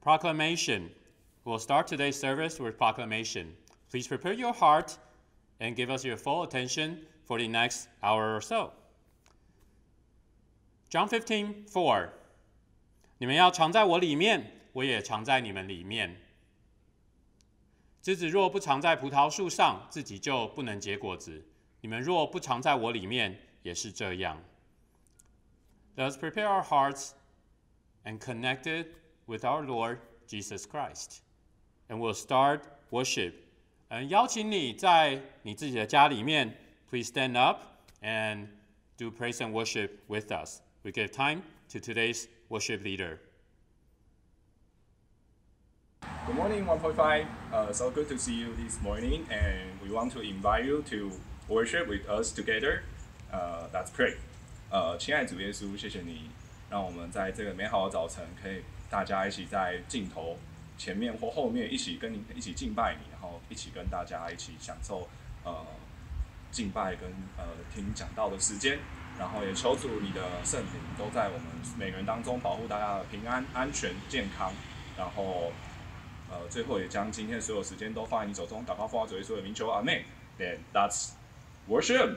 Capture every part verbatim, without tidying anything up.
Proclamation. We'll start today's service with proclamation. Please prepare your heart and give us your full attention for the next hour or so. John fifteen, four. 你们要常在我里面，我也常在你们里面。枝子若不常在葡萄树上，自己就不能结果子。你们若不常在我里面，也是这样。Let us prepare our hearts and connect it with our Lord Jesus Christ. And we'll start worship. 嗯，邀请你在你自己的家里面 ，please stand up and do praise and worship with us. We give time to today's worship leader. Good morning, one point five. Uh, so good to see you this morning, and we want to invite you to worship with us together. Uh, let's pray. 呃，亲爱的主耶稣，谢谢你，让我们在这个美好的早晨，可以大家一起在镜头前面或后面一起跟你一起敬拜你，然后一起跟大家一起享受呃敬拜跟呃听讲道的时间，然后也求主你的圣灵都在我们每个人当中保护大家的平安、安全、健康，然后呃最后也将今天所有时间都放在你手中，祷告奉主耶稣的名求，阿们。Then that's worship.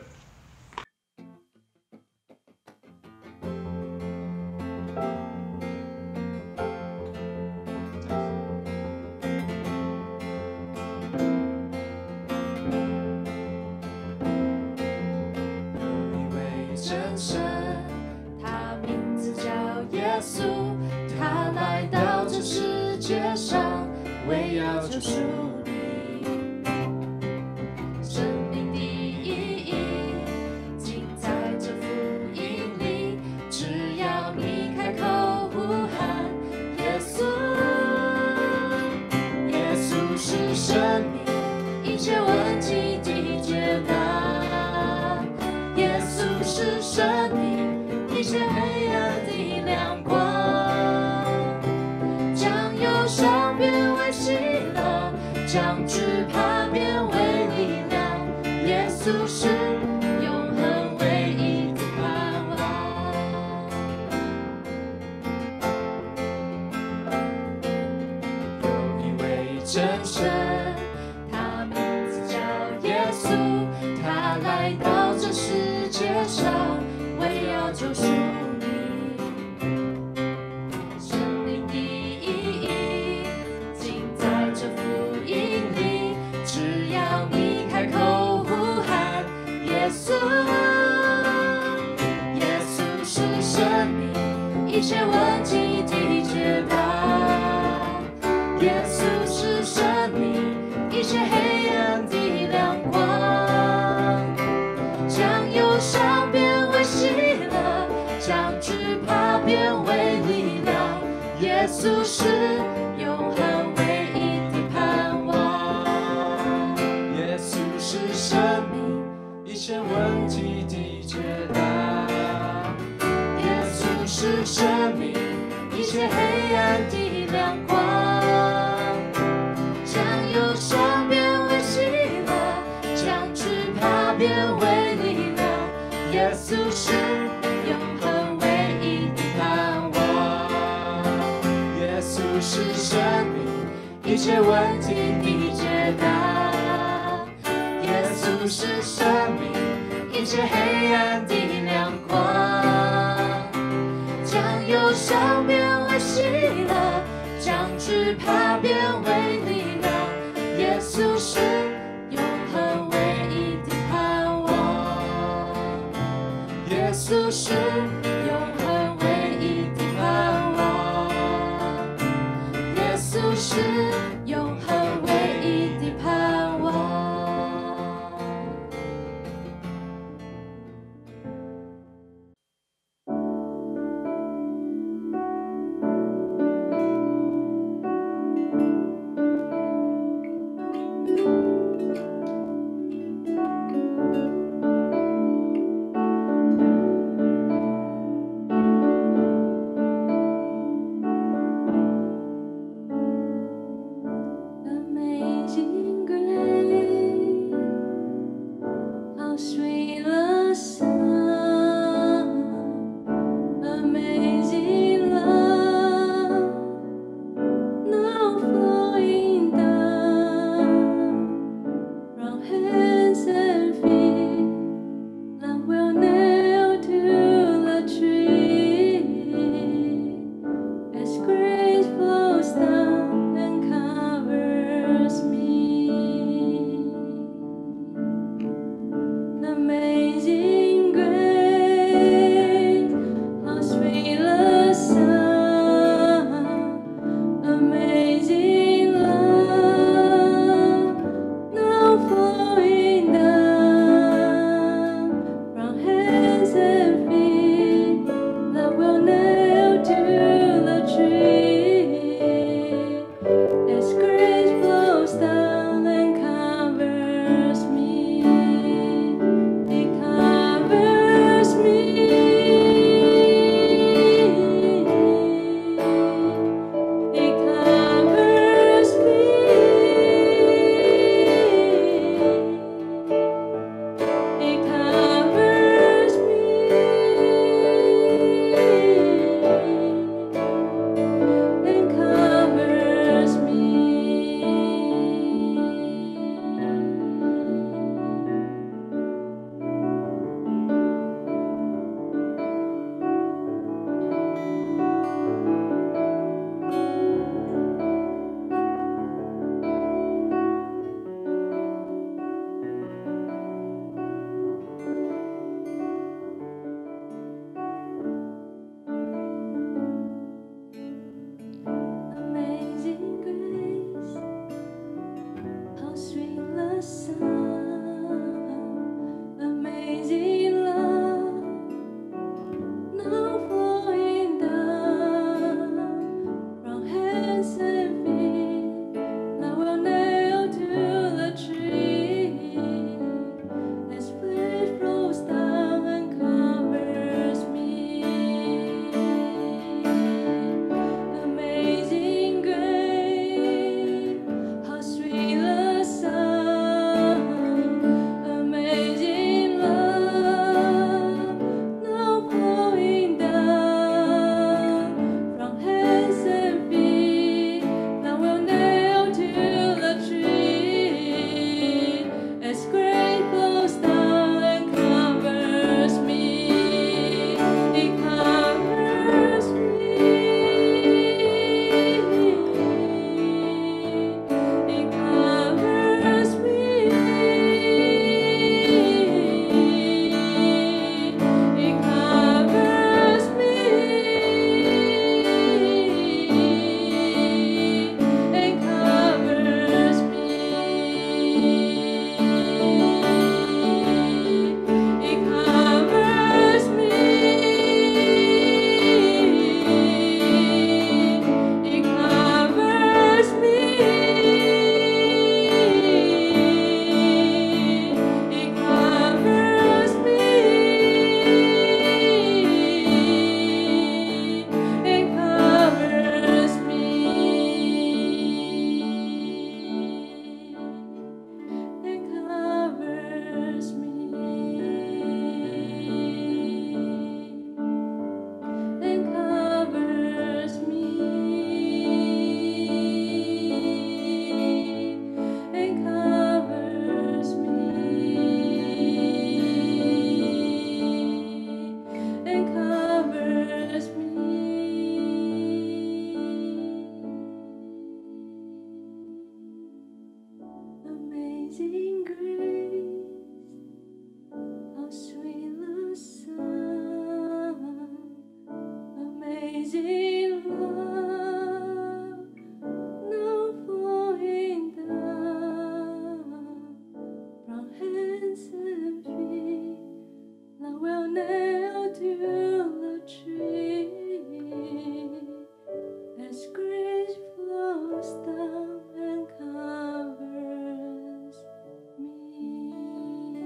His grace flows down and covers me.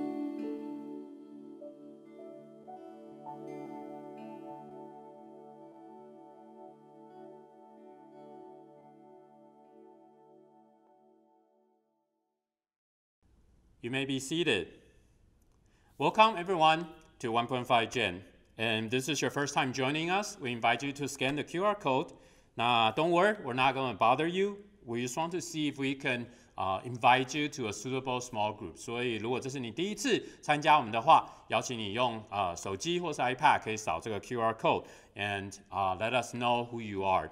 You may be seated. Welcome everyone to one point five Gen. And this is your first time joining us, we invite you to scan the Q R code. Now, don't worry, we're not going to bother you. We just want to see if we can uh, invite you to a suitable small group. 所以，如果这是你第一次参加我们的话，邀请你用呃手机或是 iPad 可以扫这个 Q R code and uh, let us know who you are.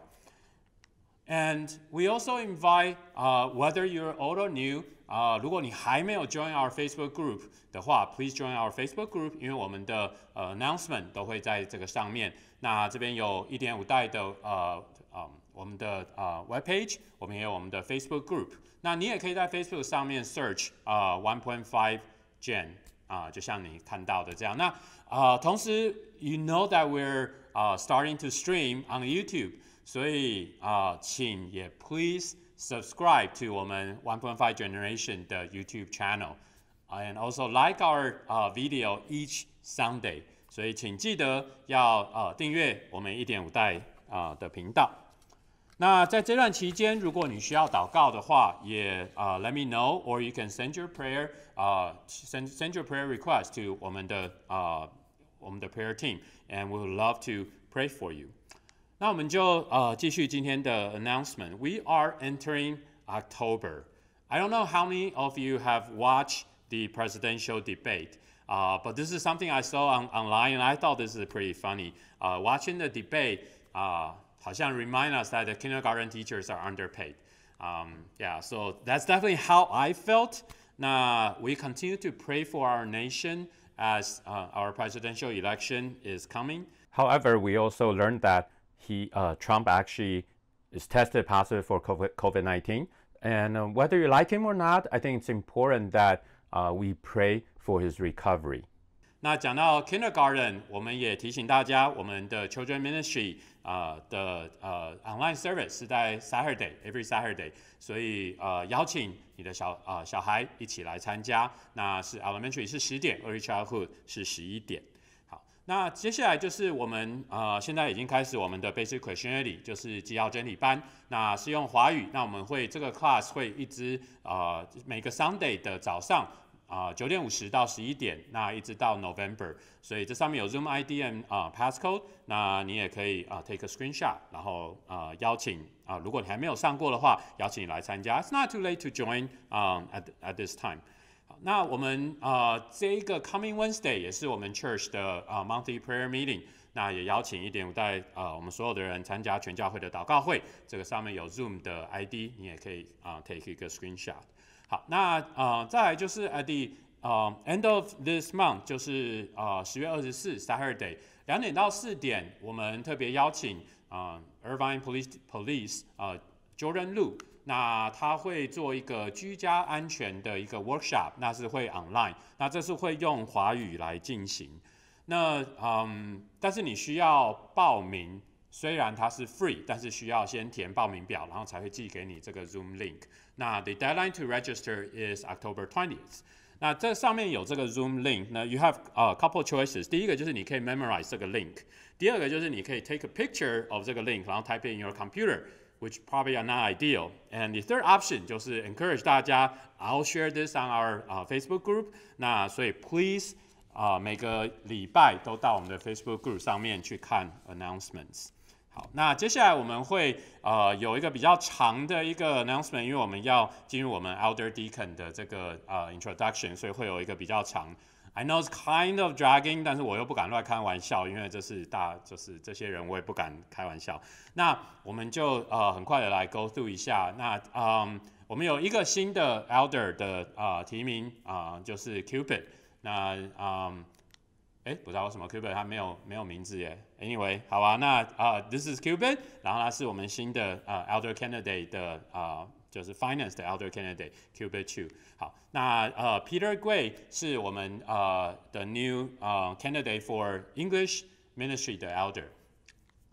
And we also invite uh, whether you're old or new. 啊、呃，如果你还没有 join our Facebook group 的话 ，please join our Facebook group， 因为我们的呃 announcement 都会在这个上面。那这边有一点五代的呃呃我们的呃 web page， 我们也有我们的 Facebook group。那你也可以在 Facebook 上面 search 啊、呃、one point five Gen 啊、呃，就像你看到的这样。那啊、呃，同时 you know that we're 啊、uh, starting to stream on YouTube， 所以啊、呃，请也 please subscribe to 我们one point five Generation 的 YouTube channel, and also like our uh, video each Sunday. 所以请记得要呃订阅我们一点五代啊的频道。那在这段期间，如果你需要祷告的话，也呃 let me know, or you can send your prayer 呃 send send your prayer request to 我们的呃我们的 prayer team, and we would love to pray for you. 那我们就呃继续今天的 announcement. We are entering October. I don't know how many of you have watched the presidential debate, uh, but this is something I saw on, online, and I thought this is pretty funny. Uh, watching the debate, uh, 好像 remind us that the kindergarten teachers are underpaid. Um, yeah, so that's definitely how I felt. Now, we continue to pray for our nation as uh, our presidential election is coming. However, we also learned that He, uh, Trump actually is tested positive for COVID nineteen. And uh, whether you like him or not, I think it's important that uh, we pray for his recovery. 那讲到 kindergarten， 我们也提醒大家，我们的 children ministry 呃的呃 online service 是在 Saturday every Saturday， 所以呃邀请你的小呃小孩一起来参加。那是 elementary 是十点 ，early childhood 是十一点。那接下来就是我们呃现在已经开始我们的 Basic Christianity， 就是基要真理班。那是用华语，那我们会这个 class 会一直呃每个 Sunday 的早上啊九点五十到十一点，那一直到 November。所以这上面有 Zoom I D and 啊、呃、passcode， 那你也可以啊、呃、take a screenshot， 然后呃邀请啊、呃、如果你还没有上过的话，邀请你来参加。It's not too late to join um at at this time。那我们呃这一个 coming Wednesday 也是我们 church 的呃 monthly prayer meeting， 那也邀请一点五代呃我们所有的人参加全教会的祷告会，这个上面有 Zoom 的 I D， 你也可以啊、呃、take 一个 screenshot。好，那呃再来就是 at the 呃 end of this month， 就是呃十月二十四 Saturday 两点到四点，我们特别邀请啊、呃、Irvine Police Police 呃 Jordan Lu。那他会做一个居家安全的一个 workshop， 那是会 online， 那这是会用华语来进行。那嗯，但是你需要报名，虽然它是 free， 但是需要先填报名表，然后才会寄给你这个 Zoom link。那 the deadline to register is October twentieth。那这上面有这个 Zoom link， 那 you have a couple choices。第一个就是你可以 memorize 这个 link， 第二个就是你可以 take a picture of 这个 link， 然后 type in your computer。Which probably are not ideal. And the third option 就是 encourage 大家 I'll share this on our、uh, Facebook group. 那所以 please 啊、呃、每个礼拜都到我们的 Facebook group 上面去看 announcements。好，那接下来我们会呃有一个比较长的一个 announcement， 因为我们要进入我们 Elder Deacon 的这个呃 introduction， 所以会有一个比较长。I know it's kind of dragging， 但是我又不敢乱开玩笑，因为这是大，就是这些人我也不敢开玩笑。那我们就呃很快的来 go through 一下。那嗯，我们有一个新的 elder 的呃提名啊、呃，就是 Cupid。那嗯，哎，不知道为什么 Cupid 他没有没有名字耶。Anyway， 好吧，那啊、呃、，this is Cupid， 然后他是我们新的呃 elder candidate 的啊、呃，就是 finance 的 elder candidate Cupid Chu。好，那呃 Peter Gray 是我们呃的 new 呃 candidate for English ministry 的 elder。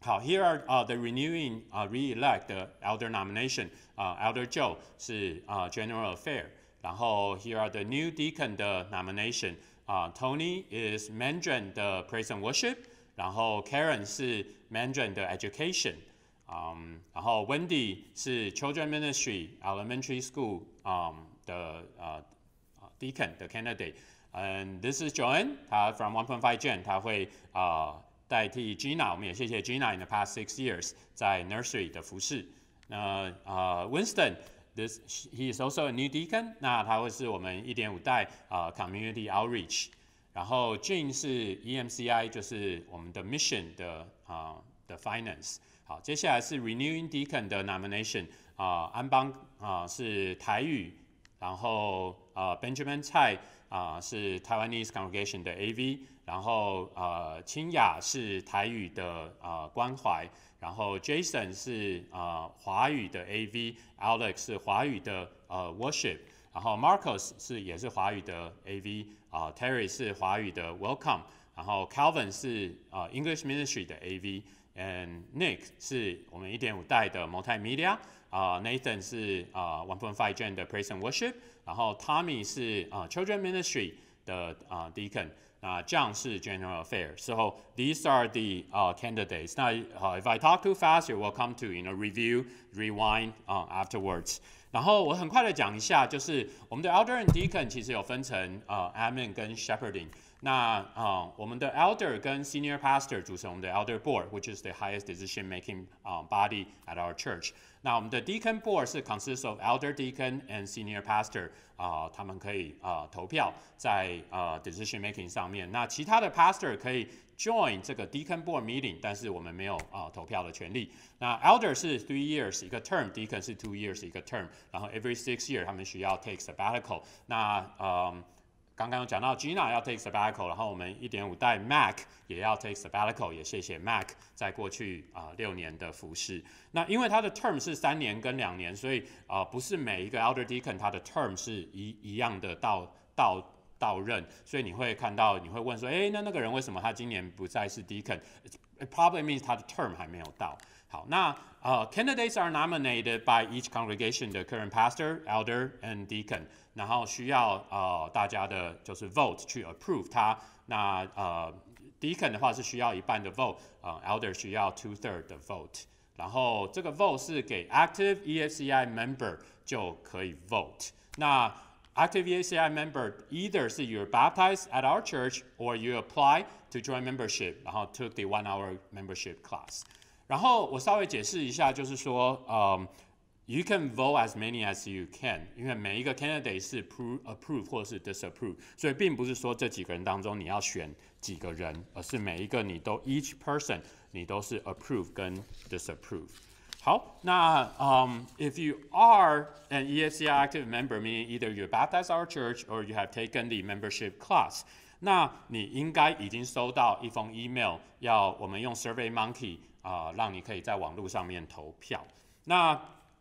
好 ，Here are uh, the renewing uh, re-elect the elder nomination. 啊、uh, Elder Joe 是啊、uh, General Affair. 然后 Here are the new deacon 的 nomination. 啊、uh, Tony is Mandarin 的 Praise and Worship. 然后 Karen 是 Mandarin 的 Education. 嗯，然后 Wendy 是 Children Ministry Elementary School 嗯的呃 Deacon 的 candidate。And this is Joanne. 她 from one point five Gen. 她会啊。Uh, 代替 Gina， 我们也谢谢 Gina in the past six years 在 nursery 的服侍。那呃 Winston，this he is also a new deacon， 那他会是我们一点五代啊、呃、community outreach。然后 Jean 是 E M C I， 就是我们的 mission 的啊、呃、的 finance。好，接下来是 renewing deacon 的 nomination 啊、呃，安邦啊、呃、是台语，然后呃 Benjamin 蔡啊、呃、是 Taiwanese congregation 的 A V。然后呃，清雅是台语的呃关怀，然后 Jason 是呃华语的 A V，Alex 是华语的呃 worship， 然后 Marcos 是也是华语的 A V， 啊、呃、Terry 是华语的 welcome， 然后 Calvin 是呃 English ministry 的 A V，and Nick 是我们一点五代的 multimedia， 啊、呃、Nathan 是呃 one point five Gen 的 praise and worship， 然后 Tommy 是呃 children ministry 的呃 deacon。Uh, John 是 General Affairs. So these are the uh, candidates. Now, uh, if I talk too fast, you're welcome to you know review, rewind uh, afterwards. 然后我很快的讲一下，就是我们的 Elder and Deacon 其实有分成呃 Admin 跟 Shepherding。那呃我们的 Elder 跟 Senior Pastor 组成我们的 Elder Board，which is the highest decision-making uh, body at our church. 那我们的 Deacon Board 是 consists of Elder Deacon and Senior Pastor， 啊、呃，他们可以呃投票在呃 decision making 上面。那其他的 Pastor 可以 join 这个 Deacon Board meeting， 但是我们没有啊、呃、投票的权利。那 Elder 是 three years 一个 term，Deacon 是 two years 一个 term， 然后 every six year 他们需要 take sabbatical。那呃。刚刚有讲到 Gina 要 take sabbatical， 然后我们一点五代 Mac 也要 take sabbatical， 也谢谢 Mac 在过去啊、呃、六年的服侍。那因为他的 term 是三年跟两年，所以啊、呃、不是每一个 Elder Deacon 他的 term 是一一样的到到到任，所以你会看到你会问说，哎，那那个人为什么他今年不再是 Deacon？It probably means 他的 term 还没有到。好，那呃 candidates are nominated by each congregation 的 current pastor, elder and deacon。然后需要呃大家的就是 vote 去 approve 它。那呃 deacon 的话是需要一半的 vote， 呃 elder 需要 two third 的 vote。然后这个 vote 是给 active E F C I member 就可以 vote。那 active E F C I member either 是 you're baptized at our church or you apply to join membership， 然后 took the one hour membership class。然后我稍微解释一下，就是说，嗯。You can vote as many as you can， 因为每一个 candidate 是 approve, approve 或是 disapprove， 所以并不是说这几个人当中你要选几个人，而是每一个你都 each person 你都是 approve 跟 disapprove。好，那 um, if you are an E F C I active member, meaning either you're baptized at our church or you have taken the membership class， 那你应该已经收到一封 email， 要我们用 Survey Monkey 啊、呃，让你可以在网络上面投票。那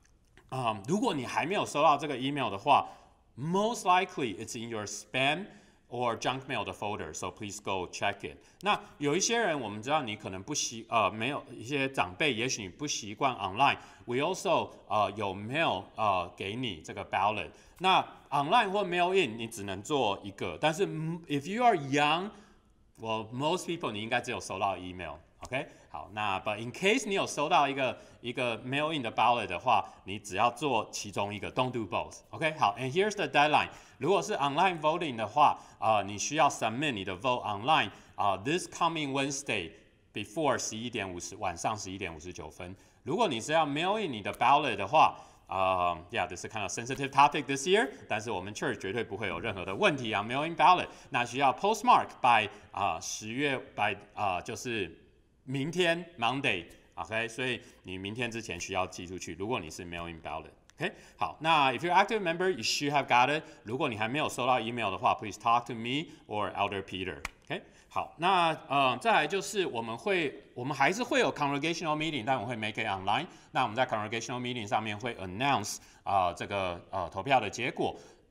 Um, 如果你还没有收到这个 email 的话 ，most likely it's in your spam or junk mail 的 folder, so please go check it. 那有一些人，我们知道你可能不习呃没有一些长辈，也许你不习惯 online. We also 呃有 mail 呃给你这个 ballot. 那 online 或 mail in 你只能做一个，但是 if you are young, well most people 你应该只有收到 email。OK， 好，那 but in case 你有收到一个一个 mail in 的 ballot 的话，你只要做其中一个 ，don't do both。OK， 好 ，and here's the deadline。如果是 online voting 的话，啊、呃，你需要 submit 你的 vote online 啊、呃、，this coming Wednesday before 十一点五十晚上十一点五十九分。如果你是要 mail in 你的 ballot 的话，啊、uh, ，yeah， this is kind of sensitive topic this year， 但是我们 church 绝对不会有任何的问题啊 ，mail in ballot， 那需要 postmark by 啊、uh, 十月 by 啊、uh, 就是明天 Monday。OK， 所以你明天之前需要寄出去。如果你是 mail in ballot，OK，、okay? 好，那 if you're active member, you should have got it。如果你还没有收到 email 的话 ，please talk to me or Elder Peter。OK， 好，那呃，再来就是我们会，我们还是会有 congregational meeting， 但我们会 make it online。那我们在 congregational meeting 上面会 announce 啊、呃、这个呃投票的结果。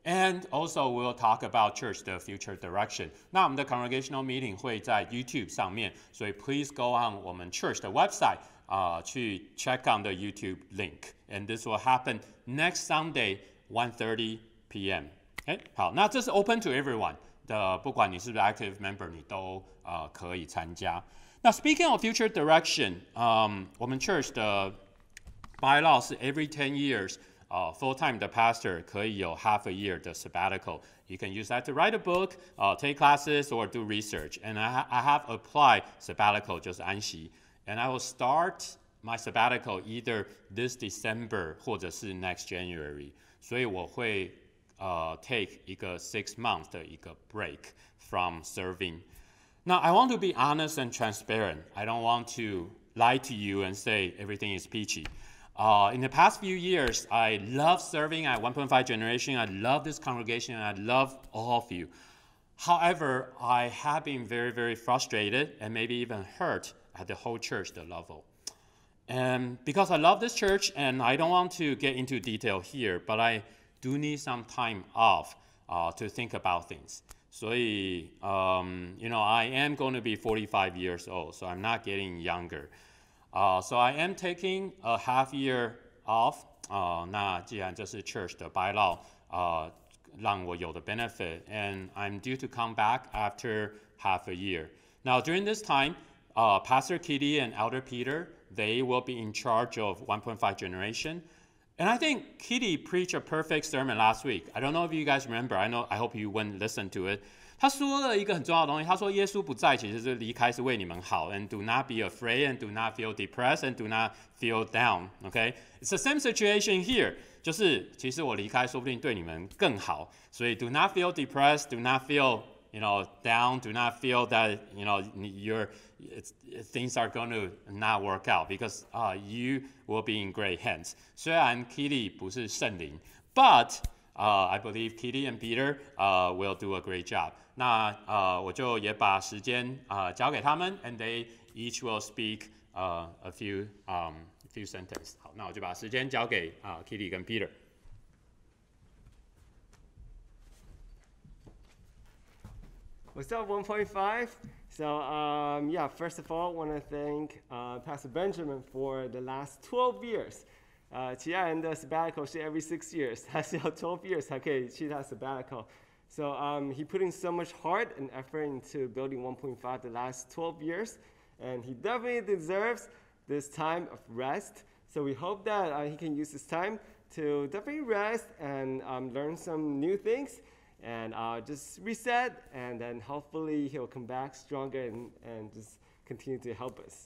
And also we'll talk about church 的 future direction. 那我们的 congregational meeting 会在 YouTube 上面，所以 please go on 我们 church 的 website 啊、呃，去 check on the YouTube link. And this will happen next Sunday, one thirty p m. Okay? 好，那这是 open to everyone 的，不管你是不是 active member， 你都呃可以参加。那 speaking of future direction， 嗯，我们 church 的 bylaw 是 every ten years。Uh, full-time 的 pastor 可以有 half a year 的 sabbatical. You can use that to write a book, uh, take classes, or do research. And I, ha I have applied sabbatical 就是安息 and I will start my sabbatical either this December 或者是 next January. 所以我会、uh, take 一个 six month 的一个 break from serving. Now, I want to be honest and transparent. I don't want to lie to you and say everything is peachy. Uh, in the past few years, I love serving at one point five generation. I love this congregation. I love all of you. However, I have been very, very frustrated and maybe even hurt at the whole church the level. And because I love this church and I don't want to get into detail here, but I do need some time off uh, to think about things. So, um, you know, I am going to be forty-five years old, so I'm not getting younger. Uh, so I am taking a half year off. Uh, 那既然这是 church 的 bylaw, uh, 让我有的 benefit, and I'm due to come back after half a year. Now during this time, uh, Pastor Kitty and Elder Peter, they will be in charge of one point five generation. And I think Kitty preached a perfect sermon last week. I don't know if you guys remember. I know. I hope you went listen to it. 他说了一个很重要的东西，他说耶稣不在，其实是离开是为你们好。And do not be afraid, and do not feel depressed, and do not feel down. Okay, it's the same situation here. 就是其实我离开，说不定对你们更好。所以 do not feel depressed, do not feel you know down, do not feel that you know you're it's, things are going to not work out because uh, you will be in great hands. 虽然 Kitty 不是圣灵 ，but uh, I believe Kitty and Peter uh, will do a great job. 那呃，我就也把时间啊、呃、交给他们 ，and they each will speak、uh, a few um few sentences. 好，那我就把时间交给啊、呃、Kitty 跟 Peter。 What's up, one point five? So, um, yeah, first of all, I want to thank uh, Pastor Benjamin for the last twelve years. 呃，其他人的 sabbatical 是 every six years， 他是要 twelve years 才可以去他 sabbatical. So um, he put in so much heart and effort into building one point five the last twelve years, and he definitely deserves this time of rest. So we hope that uh, he can use this time to definitely rest and um, learn some new things and uh, just reset, and then hopefully he'll come back stronger and, and just continue to help us.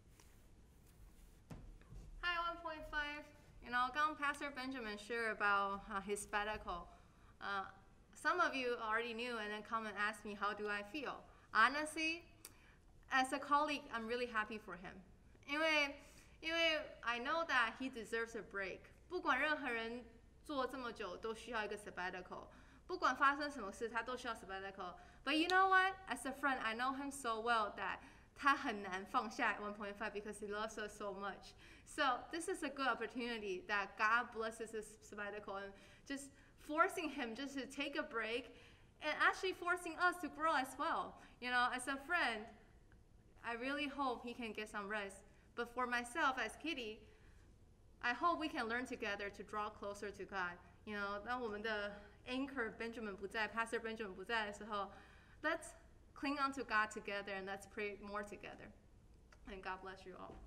Hi, one point five. You know, 刚 Pastor Benjamin shared about uh, his sabbatical. Uh, Some of you already knew and then come and ask me, how do I feel? Honestly, as a colleague, I'm really happy for him. 因为, 因为 I know that he deserves a break. 不管任何人做这么久都需要一个 sabbatical. 不管发生什么事，他都需要 sabbatical. But you know what? As a friend, I know him so well that 他很难放下 one point five because he loves us so much. So this is a good opportunity that God blesses his sabbatical and just forcing him just to take a break and actually forcing us to grow as well. You know, as a friend, I really hope he can get some rest. But for myself as Kitty, I hope we can learn together to draw closer to God. You know, 当我们的 anchor Benjamin 不在 Pastor Benjamin 不在的时候 let's cling on to God together and let's pray more together. And God bless you all.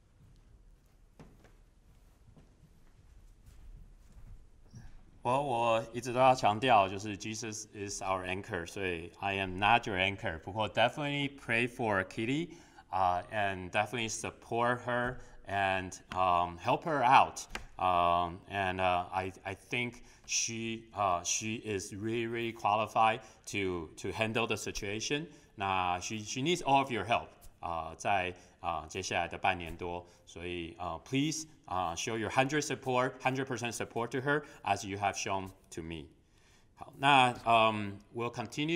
Well, 我一直都要强调，就是 Jesus is our anchor， 所以 I am not your anchor. 不过 definitely pray for Kitty, uh, and definitely support her and um, help her out. Um, and uh, I I think she uh, she is really really qualified to to handle the situation. 那 she she needs all of your help. 啊、呃，在啊、呃、接下来的半年多，所以啊、呃、，please 啊、呃、show your hundred support, hundred percent support to her as you have shown to me. 好，那嗯、um, we'll continue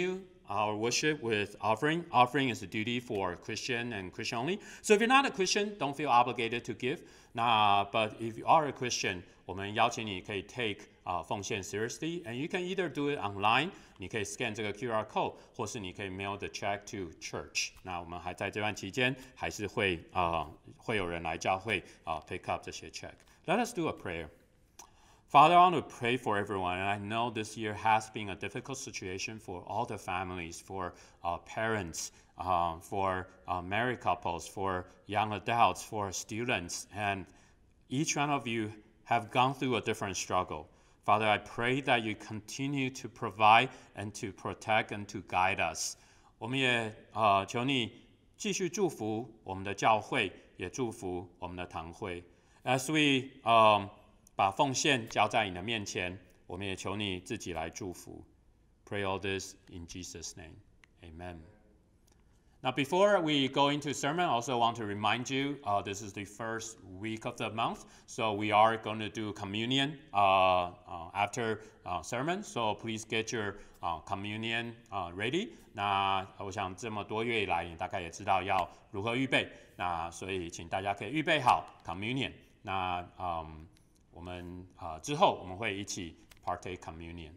our worship with offering. Offering is a duty for Christian and Christian only. So if you're not a Christian, don't feel obligated to give. 那 but if you are a Christian, 我们邀请你可以 take 啊、uh, 奉献 seriously, and you can either do it online. 你可以 scan 这个 Q R code， 或是你可以 mail the check to church. 那我们还在这段期间，还是会啊、uh, 会有人来教会啊、uh, pick up 这些 check. Let us do a prayer. Father, I want to pray for everyone, and I know this year has been a difficult situation for all the families, for uh, parents, uh, for uh, married couples, for young adults, for students, and each one of you have gone through a different struggle. Father, I pray that you continue to provide and to protect and to guide us. 我们也呃求你继续祝福我们的教会，也祝福我们的堂会。As we um, 把奉献交在你的面前，我们也求你自己来祝福。Pray all this in Jesus' name. Amen. Now, before we go into sermon, I also want to remind you, uh, this is the first week of the month, so we are going to do communion uh, uh, after uh, sermon. So please get your uh, communion uh, ready. 那我想这么多月以来，你大概也知道要如何预备。那所以请大家可以预备好 communion. 那嗯，我们啊、uh, 之后我们会一起 partake communion.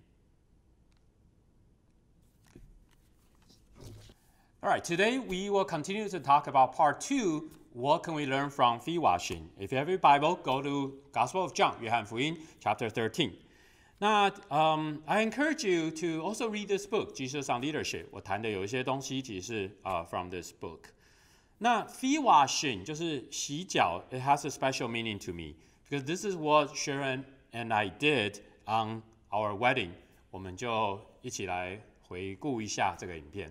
All right, today we will continue to talk about part two. What can we learn from feet washing? If you have your Bible, go to Gospel of John, 约翰福音 chapter thirteen. 那 um, I encourage you to also read this book, Jesus on Leadership. 我谈的有一些东西其实是、uh, from this book. 那 feet washing 就是洗脚 it has a special meaning to me because this is what Sharon and I did on our wedding. 我们就一起来回顾一下这个影片。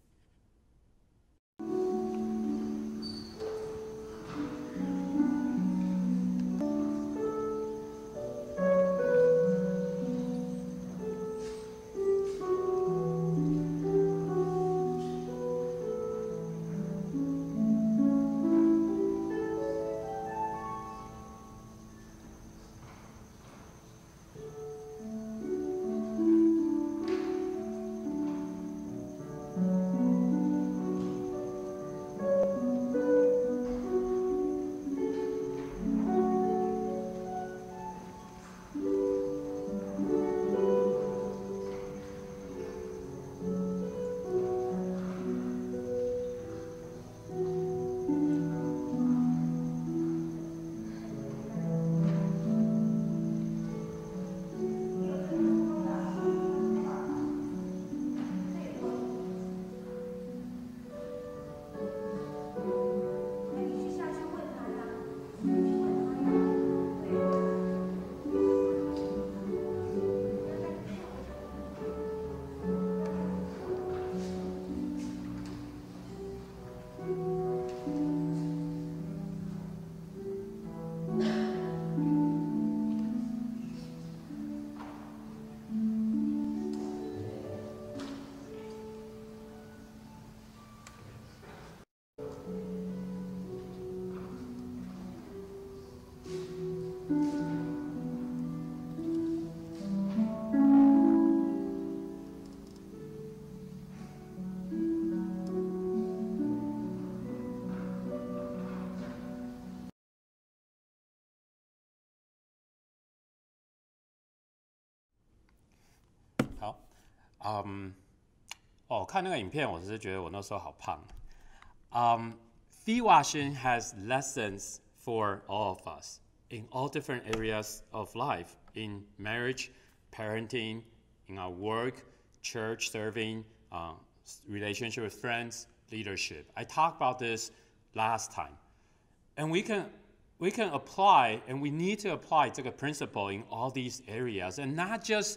好，嗯，哦，看那个影片，我只是觉得我那时候好胖。Um, feet washing has lessons for all of us in all different areas of life, in marriage, parenting, in our work, church serving, uh, relationship with friends, leadership. I talked about this last time, and we can we can apply, and we need to apply 这个 principle in all these areas, and not just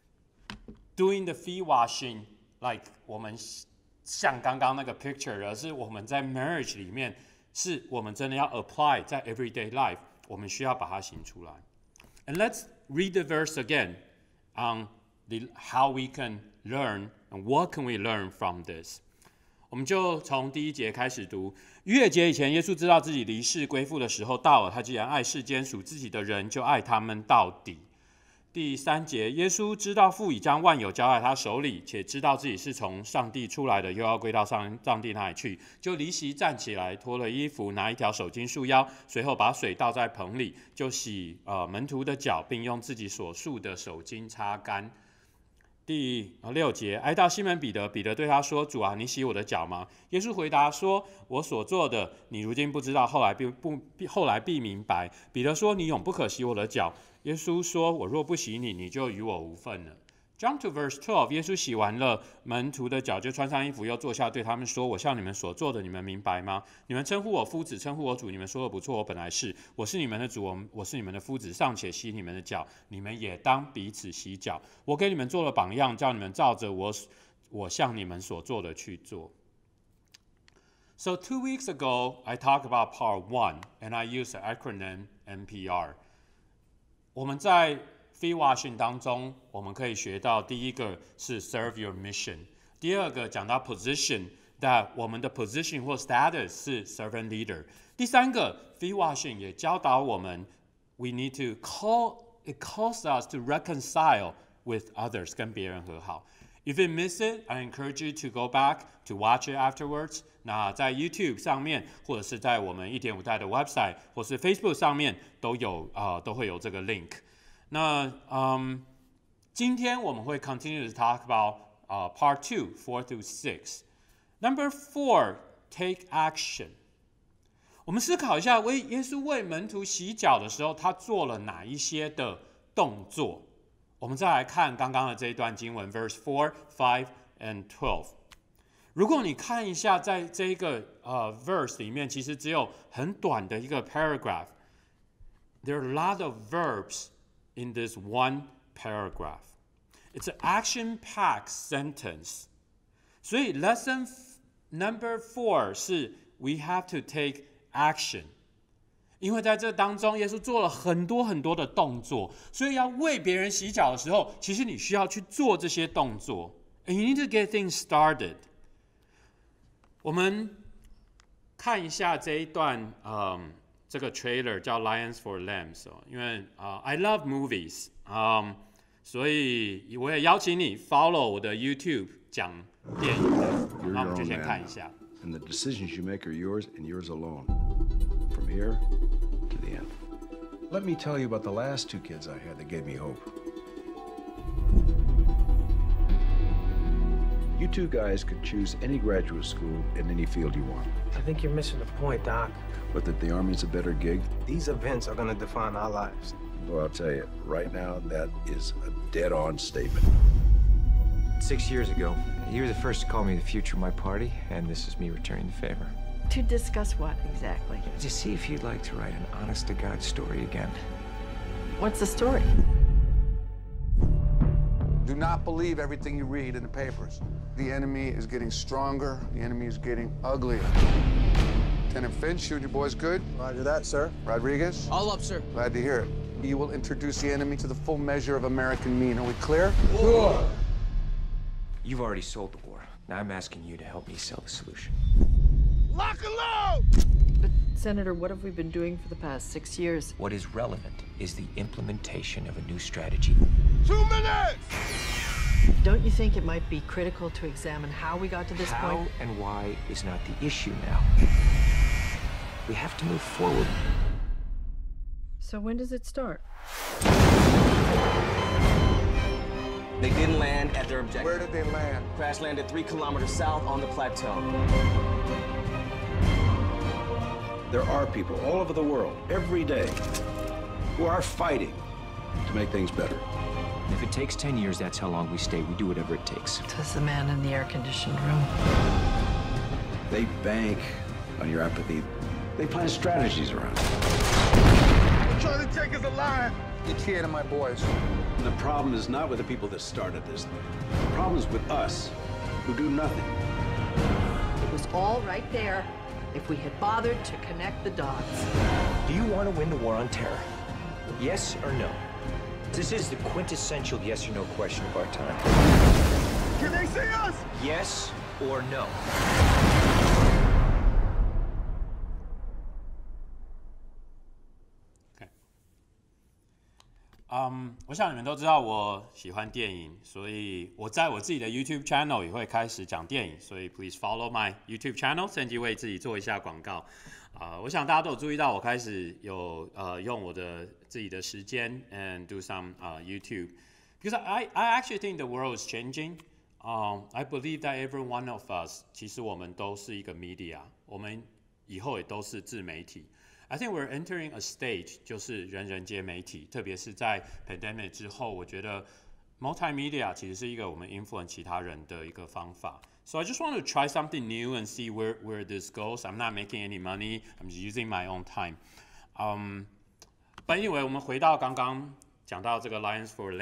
doing the feet washing like 我们像刚刚那个 picture， 而是我们在 marriage 里面，是我们真的要 apply 在 everyday life， 我们需要把它行出来。And let's read the verse again on the, how we can learn and what can we learn from this. 我们就从第一节开始读。逾越节以前，耶稣知道自己离世归父的时候到了，他既然爱世间属自己的人，就爱他们到底。 第三节，耶稣知道父已将万有交在他手里，且知道自己是从上帝出来的，又要归到上上帝那里去，就离席站起来，脱了衣服，拿一条手巾束腰，随后把水倒在盆里，就洗呃门徒的脚，并用自己所束的手巾擦干。第六节，挨到西门彼得，彼得对他说：“主啊，你洗我的脚吗？”耶稣回答说：“我所做的，你如今不知道，后来必不后来必明白。”彼得说：“你永不可洗我的脚。”耶稣说：“我若不洗你，你就与我无份了。” Jump to verse twelve， 耶稣洗完了门徒的脚，就穿上衣服，又坐下，对他们说：“我向你们所做的，你们明白吗？你们称呼我夫子，称呼我主，你们说的不错，我本来是。我是你们的主，我我是你们的夫子，尚且洗你们的脚，你们也当彼此洗脚。我给你们做了榜样，叫你们照着我我向你们所做的去做。” So two weeks ago, I talked about part one, and I used the acronym N P R. 我们在 Free Washing 当中，我们可以学到第一个是 Serve Your Mission， 第二个讲到 Position， that 我们的 Position 或 Status 是 Servant Leader， 第三个 Free Washing 也教导我们 We need to call, it calls us to reconcile with others， 跟别人和好。If you miss it, I encourage you to go back to watch it afterwards. 那在 YouTube 上面，或者是在我们一点五代的 website， 或是 Facebook 上面都有啊、呃，都会有这个 link。那嗯，今天我们会 continue to talk about 啊、uh, part two, four through six. Number four, take action. 我们思考一下，为耶稣为门徒洗脚的时候，他做了哪一些的动作？我们再来看刚刚的这一段经文 ，verse four, five, and twelve。如果你看一下，在这一个呃 verse 里面，其实只有很短的一个 paragraph。There are a lot of verbs in this one paragraph. It's an action-packed sentence. 所以 lesson number four 是 we have to take action. 因为在这当中，耶稣做了很多很多的动作，所以要为别人洗脚的时候，其实你需要去做这些动作。And you need to get things started. 我们看一下这一段，嗯，这个 trailer 叫 Lions for Lambs 哦，因为啊、uh, ，I love movies， 嗯，所以我也邀请你 follow 我的 YouTube 讲电影的，那我们就先看一下。 And the decisions you make are yours and yours alone. From here to the end. Let me tell you about the last two kids I had that gave me hope. You two guys could choose any graduate school in any field you want. I think you're missing the point, Doc. But that the Army's a better gig? These events are going to define our lives. Well, I'll tell you, right now, that is a dead-on statement. Six years ago, you were the first to call me the future of my party, and this is me returning the favor. To discuss what exactly? To see if you'd like to write an honest-to-God story again. What's the story? Do not believe everything you read in the papers. The enemy is getting stronger. The enemy is getting uglier. Lieutenant Finch, you and your boys good? Roger that, sir. Rodriguez? All up, sir. Glad to hear it. You will introduce the enemy to the full measure of American mean. Are we clear? Sure. You've already sold the war. Now I'm asking you to help me sell the solution. Lock and load! But, Senator, what have we been doing for the past six years? What is relevant is the implementation of a new strategy. Two minutes! Don't you think it might be critical to examine how we got to this How point? and why is not the issue now. We have to move forward. So when does it start? They didn't land at their objective. Where did they land? Crash landed three kilometers south on the plateau. There are people all over the world, every day, who are fighting to make things better. If it takes ten years, that's how long we stay. We do whatever it takes. Says the man in the air-conditioned room. They bank on your apathy. They plan strategies around it. They're trying to take us alive. Get Kian and my boys. And the problem is not with the people that started this thing. The problem is with us, who do nothing. It was all right there if we had bothered to connect the dots. Do you want to win the war on terror? Yes or no? This is the quintessential yes or no question of our time. Can they see us? Yes or no? 嗯，我想你们都知道我喜欢电影，所以我在我自己的 YouTube channel 也会开始讲电影，所以 please follow my YouTube channel， 趁机为自己做一下广告。啊、呃，我想大家都有注意到，我开始有呃用我的自己的时间 and do some 啊、uh, YouTube because I I actually think the world is changing. Um, I believe that every one of us 其实我们都是一个 media， 我们以后也都是自媒体。I think we're entering a stage， 就是人人皆媒体，特别是在 pandemic 之后，我觉得 multimedia 其实是一个我们 influence 其他人的一个方法。So I just want to try something new and see where where this goes. I'm not making any money. I'm just using my own time. Um, but anyway， 我们回到刚刚讲到这个 Lions for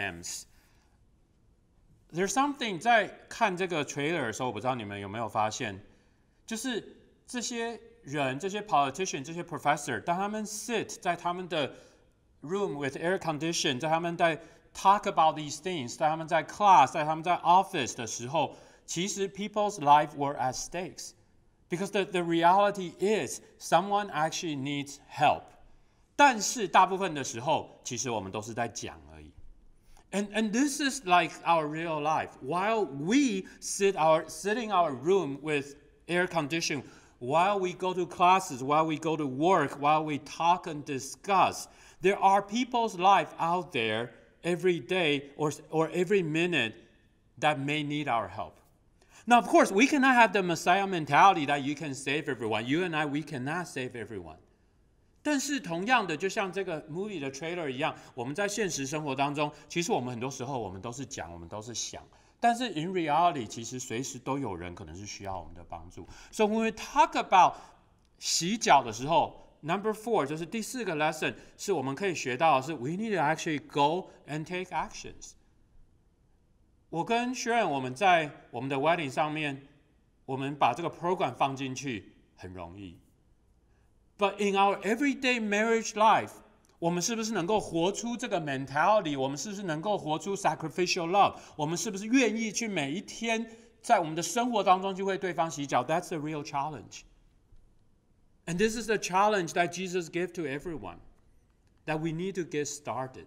Lambs。There's something 在看这个 trailer 的时候，我不知道你们有没有发现，就是这些人、这些 politician、这些 professor， 当他们 sit 在他们的 room with air condition， 在他们在 talk about these things， 在他们在 class， 在他们在 office 的时候，其实 people's life were at stakes because the the reality is someone actually needs help。但是大部分的时候，其实我们都是在讲而已。And and this is like our real life. While we sit our sit in our room with air conditioning, while we go to classes, while we go to work, while we talk and discuss, there are people's life out there every day or or every minute that may need our help. Now, of course, we cannot have the Messiah mentality that you can save everyone. You and I, we cannot save everyone. 但是同样的，就像这个 movie 的 trailer 一样，我们在现实生活当中，其实我们很多时候我们都是讲，我们都是想，但是 in reality， 其实随时都有人可能是需要我们的帮助。So when we talk about 洗脚的时候 ，number four 就是第四个 lesson， 是我们可以学到的是 we need to actually go and take actions。我跟 Sharon 我们在我们的 wedding 上面，我们把这个 program 放进去很容易。But in our everyday marriage life， 我们是不是能够活出这个 mentality？ 我们是不是能够活出 sacrificial love？ 我们是不是愿意去每一天在我们的生活当中去为对方洗脚 ？That's the real challenge. And this is the challenge that Jesus gave to everyone, that we need to get started.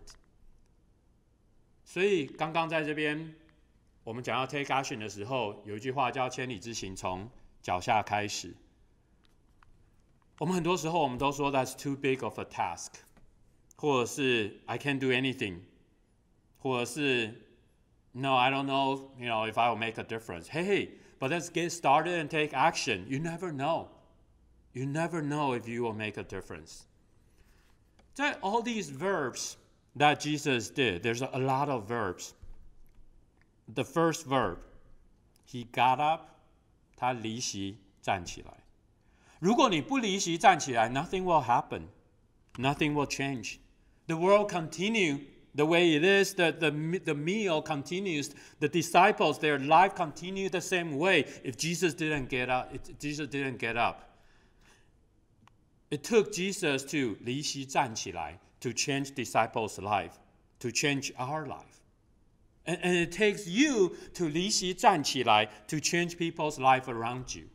所以刚刚在这边我们讲要 take action 的时候，有一句话叫千里之行从脚下开始。我们很多时候我们都说 that's too big of a task， 或者是 I can't do anything， 或者是 no I don't know you know if I will make a difference. Hey, but let's get started and take action. You never know. You never know if you will make a difference. 在 all these verbs that Jesus did, there's a lot of verbs. The first verb, he got up, 他离席站起来。如果你不离席站起来 nothing will happen. Nothing will change. The world continue the way it is. The, the, the meal continues. The disciples, their life continue the same way if Jesus didn't get up. If Jesus didn't get up. It took Jesus to 离席站起来 to change disciples' life, to change our life. And, and it takes you to 离席站起来 to change people's life around you.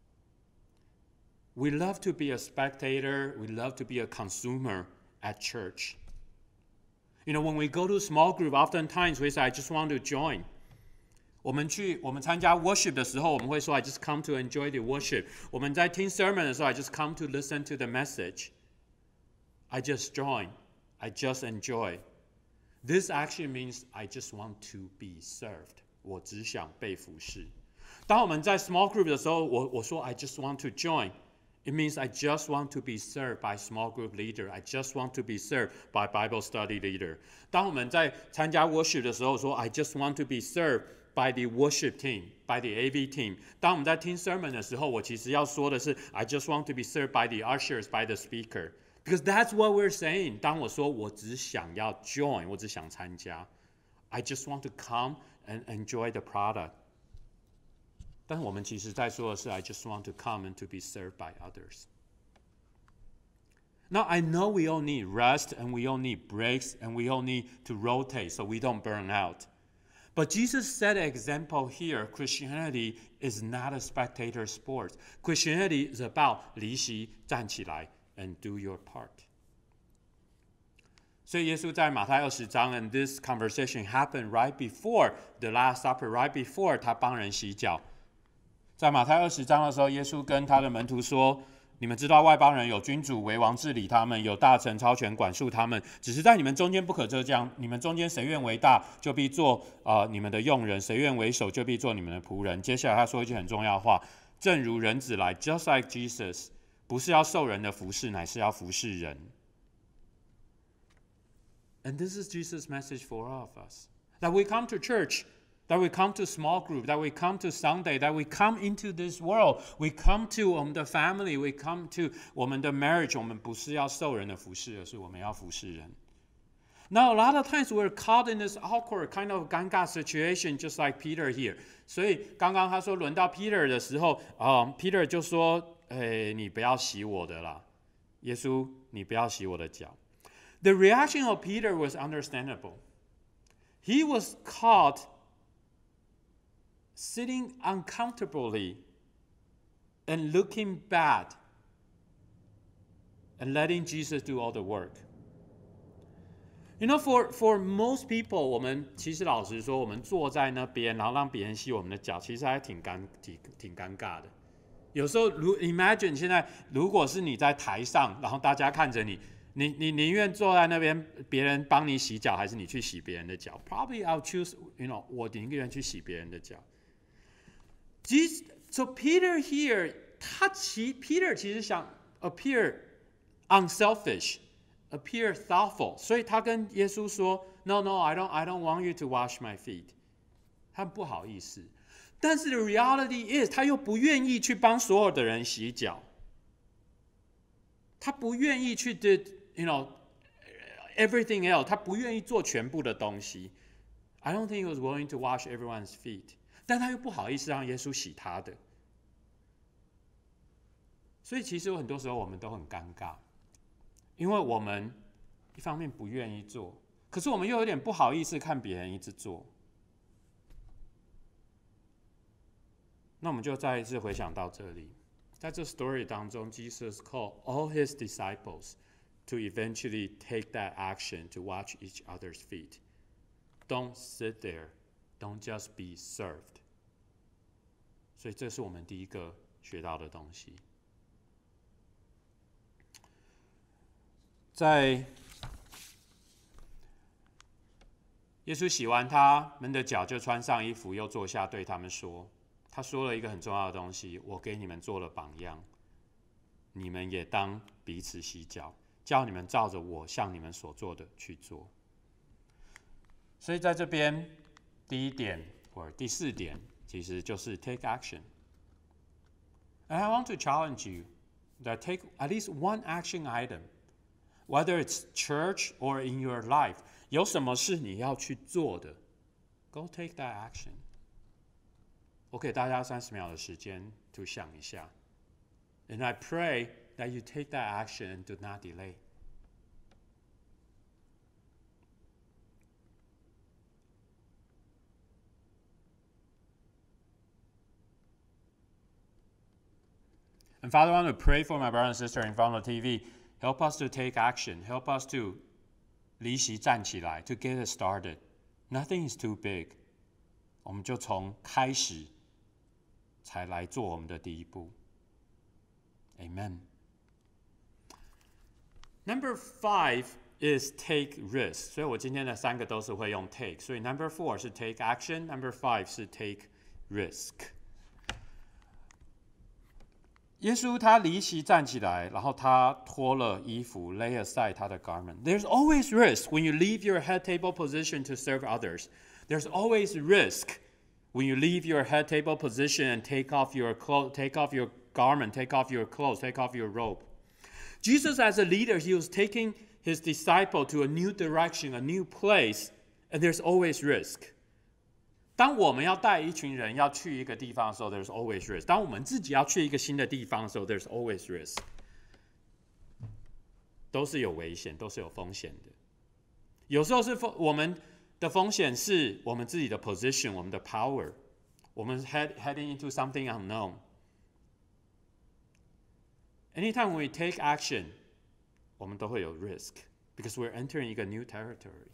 We love to be a spectator. We love to be a consumer at church. You know, when we go to a small group, oftentimes we say, I just want to join. 我们去我们参加 worship 的时候，我们会说 I just come to enjoy the worship. 我们在听 sermon 的时候 I just come to listen to the message. I just join. I just enjoy. This actually means I just want to be served. 我只想被服侍。当我们在 small group 的时候，我我说 I just want to join. It means I just want to be served by small group leader. I just want to be served by Bible study leader. 当我们在参加 worship 的时候说 I just want to be served by the worship team, by the A V team. 当我们在听 sermon 的时候，我其实要说的是 I just want to be served by the ushers, by the speaker. Because that's what we're saying. 当我说我只想要 join, 我只想参加 I just want to come and enjoy the product. 但是我们其实在说的是 I just want to come and to be served by others. Now, I know we all need rest and we all need breaks and we all need to rotate so we don't burn out. But Jesus set an example here. Christianity is not a spectator sport. Christianity is about 离席站起来 and do your part. 所以耶稣在马太二十章 ，and this conversation happened right before the Last Supper, right before 他帮人洗脚。在马太二十章的时候，耶稣跟他的门徒说：“你们知道外邦人有君主为王治理他们，有大臣超权管束他们，只是在你们中间不可这样。你们中间谁愿为大，就必做呃你们的用人；谁愿为首，就必做你们的仆人。”接下来他说一句很重要的话：“正如人子来 ，just like Jesus， 不是要受人的服侍，乃是要服侍人。” And this is Jesus' message for all of us. That we come to church, that we come to small group, that we come to Sunday, that we come into this world, we come to 我们的 family, we come to 我们的 marriage. 我们不是要受人的服侍，而是我们要服侍人。Now, a lot of times we're caught in this awkward kind of 尴尬 situation, just like Peter here. 所以刚刚他说轮到 Peter 的时候，呃 Peter 就说：“哎，你不要洗我的啦，耶稣，你不要洗我的脚。” The reaction of Peter was understandable. He was caught sitting uncomfortably and looking bad and letting Jesus do all the work. You know, for, for most people, 我们其实老实说，我们坐在那边，然后让别人洗我们的脚，其实还挺尴挺挺尴尬的。有时候，如 imagine 现在如果是你在台上，然后大家看着你。你你宁愿坐在那边，别人帮你洗脚，还是你去洗别人的脚 ？Probably I'll choose, you know, 我宁愿去洗别人的脚。So Peter here, 他其 Peter 其实想 appear unselfish, appear thoughtful， 所以他跟耶稣说 ，No, no, I don't, I don't want you to wash my feet。他不好意思，但是 the reality is， 他又不愿意去帮所有的人洗脚，他不愿意去的。You know, everything else. 他不愿意做全部的东西。I don't think he was willing to wash everyone's feet. 但他又不好意思让耶稣洗他的。所以其实很多时候我们都很尴尬，因为我们一方面不愿意做，可是我们又有点不好意思看别人一直做。那我们就再一次回想到这里，在这 story 当中 ，Jesus called all his disciples to eventually take that action to wash each other's feet. Don't sit there. Don't just be served. 所以这是我们第一个学到的东西。在耶稣洗完他们的脚，就穿上衣服，又坐下，对他们说：“他说了一个很重要的东西，我给你们做了榜样，你们也当彼此洗脚。”叫你们照着我向你们所做的去做。所以在这边第一点或第四点，其实就是 take action. And I want to challenge you that take at least one action item, whether it's church or in your life. 有什么是你要去做的 ，Go take that action. 我给大家三十秒的时间 to 想一下 ，And I pray that you take that action and do not delay. And Father, I want to pray for my brother and sister in front of the T V. Help us to take action. Help us to 离席站起来 to get it started. Nothing is too big. 我们就从开始才来做我们的第一步。Amen. Number five is take risk. 所以我今天的三个都是会用 take. 所以 number four 是 take action. Number five 是 take risk. 耶稣他离席站起来，然后他脱了衣服 ，lay aside 他的 garment. There's always risk when you leave your head table position to serve others. There's always risk when you leave your head table position and take off your clothes, take off your garment, take off your clothes, take off your robe. Jesus, as a leader, he was taking his disciple to a new direction, a new place, and there's always risk. 当我们要带一群人要去一个地方的时候 ，there's always risk. 当我们自己要去一个新的地方的时候 ，there's always risk. 都是有危险，都是有风险的。有时候是我们的风险是我们自己的 position， 我们的 power， 我们 head heading into something unknown. Anytime we take action, 我们都会有 risk. because we're entering a new territory.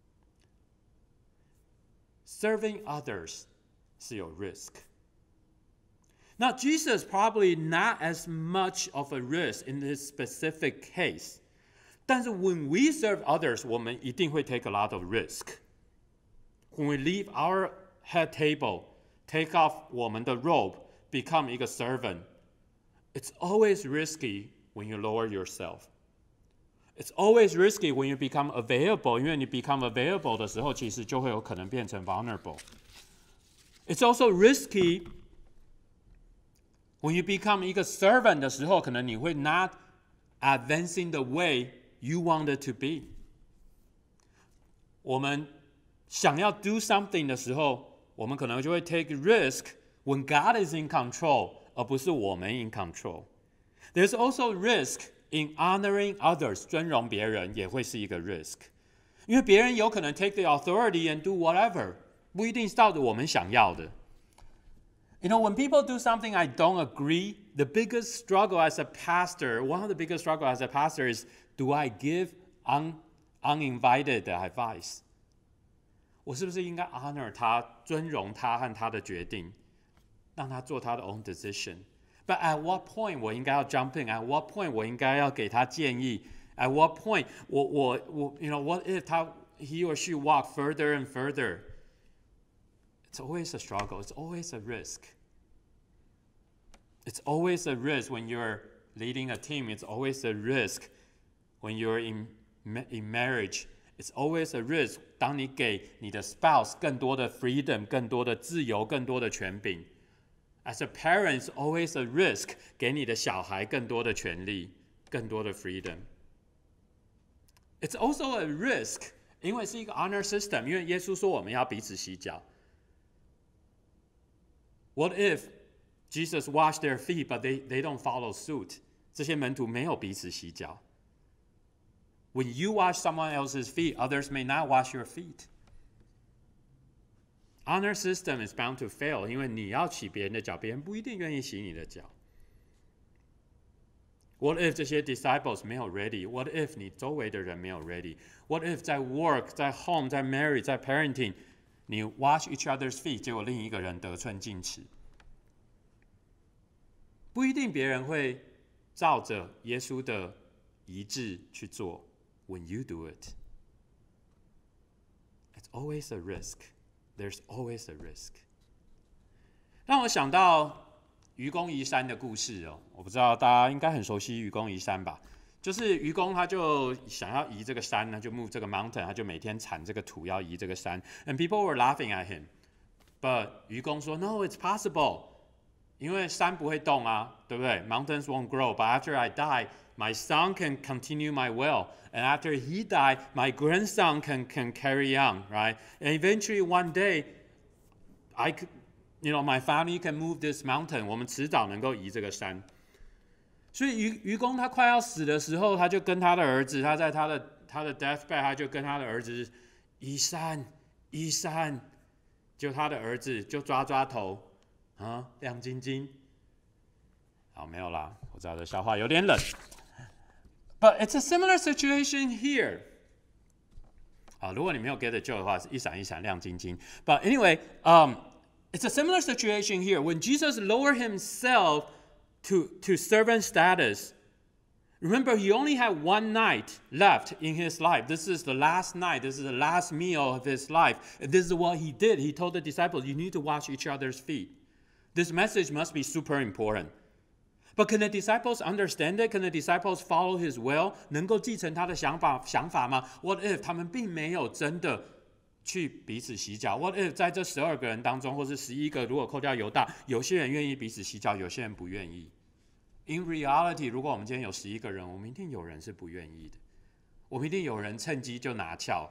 Serving others 是有 risk. Now, Jesus probably not as much of a risk in this specific case. 但是 when we serve others, 我们一定会 take a lot of risk. When we leave our head table, take off 我们的 robe, become 一个 servant, it's always risky when you lower yourself. It's always risky when you become available, 因为你 become available 的时候，其实就会有可能变成 vulnerable. It's also risky when you become 一个 servant 的时候，可能你会 not advancing the way you wanted to be. 我们想要 do something 的时候，我们可能就会 take risk when God is in control, 而不是我们 in control. There's also risk in honoring others, 尊荣别人也会是一个 risk. 因为别人有可能 take the authority and do whatever, 不一定是照着我们想要的。You know, when people do something I don't agree, the biggest struggle as a pastor, one of the biggest struggle as a pastor is, do I give un, uninvited advice? 我是不是应该 honor 他，尊荣他和他的决定，让他做他的 own decision? But at what point 我应该要 jump in? At what point 我应该要给他建议? At what point 我我我 you know, what if 他 he or she walk further and further? It's always a struggle. It's always a risk. It's always a risk when you're leading a team. It's always a risk when you're in in marriage. It's always a risk. 当你给你的 spouse 更多的 freedom, 更多的自由, 更多的权柄. As a parent, it's always a risk. 给你的小孩更多的权利, 更多的 freedom. It's also a risk. 因为是一个 honor system. 因为耶稣说我们要彼此洗脚. What if Jesus washed their feet, but they, they don't follow suit? 这些门徒没有彼此洗脚. When you wash someone else's feet, others may not wash your feet. Honor system is bound to fail, 因为你要洗别人的脚，别人不一定愿意洗你的脚。What if 这些 disciples 没有 ready? What if 你周围的人没有 ready? What if 在 work, 在 home, 在 marriage, 在 parenting, 你 wash each other's feet, 结果另一个人得寸进尺？不一定别人会照着耶稣的遗志去做。When you do it, it's always a risk. There's always a risk. 让我想到愚公移山的故事哦，我不知道大家应该很熟悉愚公移山吧？就是愚公他就想要移这个山呢，就 move 这个 mountain， 他就每天铲这个土要移这个山。And people were laughing at him, but 愚公说 No, it's possible. 因为山不会动啊，对不对 ？Mountains won't grow, but after I die, my son can continue my will, and after he died, my grandson can can carry on, right? And eventually, one day, I could, you know, my family can move this mountain. 我们迟早能够移这个山。所以愚愚公他快要死的时候，他就跟他的儿子，他在他的他的 deathbed， 他就跟他的儿子移山移山，就他的儿子就抓抓头。啊，亮晶晶。好，没有啦，我知道这笑话有点冷。But it's a similar situation here. 啊，如果你没有 get the joke 的话，是一闪一闪亮晶晶。But anyway, um, it's a similar situation here. When Jesus lowered himself to to servant status, remember he only had one night left in his life. This is the last night. This is the last meal of his life. And this is what he did. He told the disciples, "You need to wash each other's feet." This message must be super important. But can the disciples understand it? Can the disciples follow his will? 能够继承他的想法想法吗 ？What if 他们并没有真的去彼此洗脚 ？What if 在这十二个人当中，或是十一个，如果扣掉犹大，有些人愿意彼此洗脚，有些人不愿意。In reality， 如果我们今天有十一个人，我们一定有人是不愿意的，我们一定有人趁机就拿翘。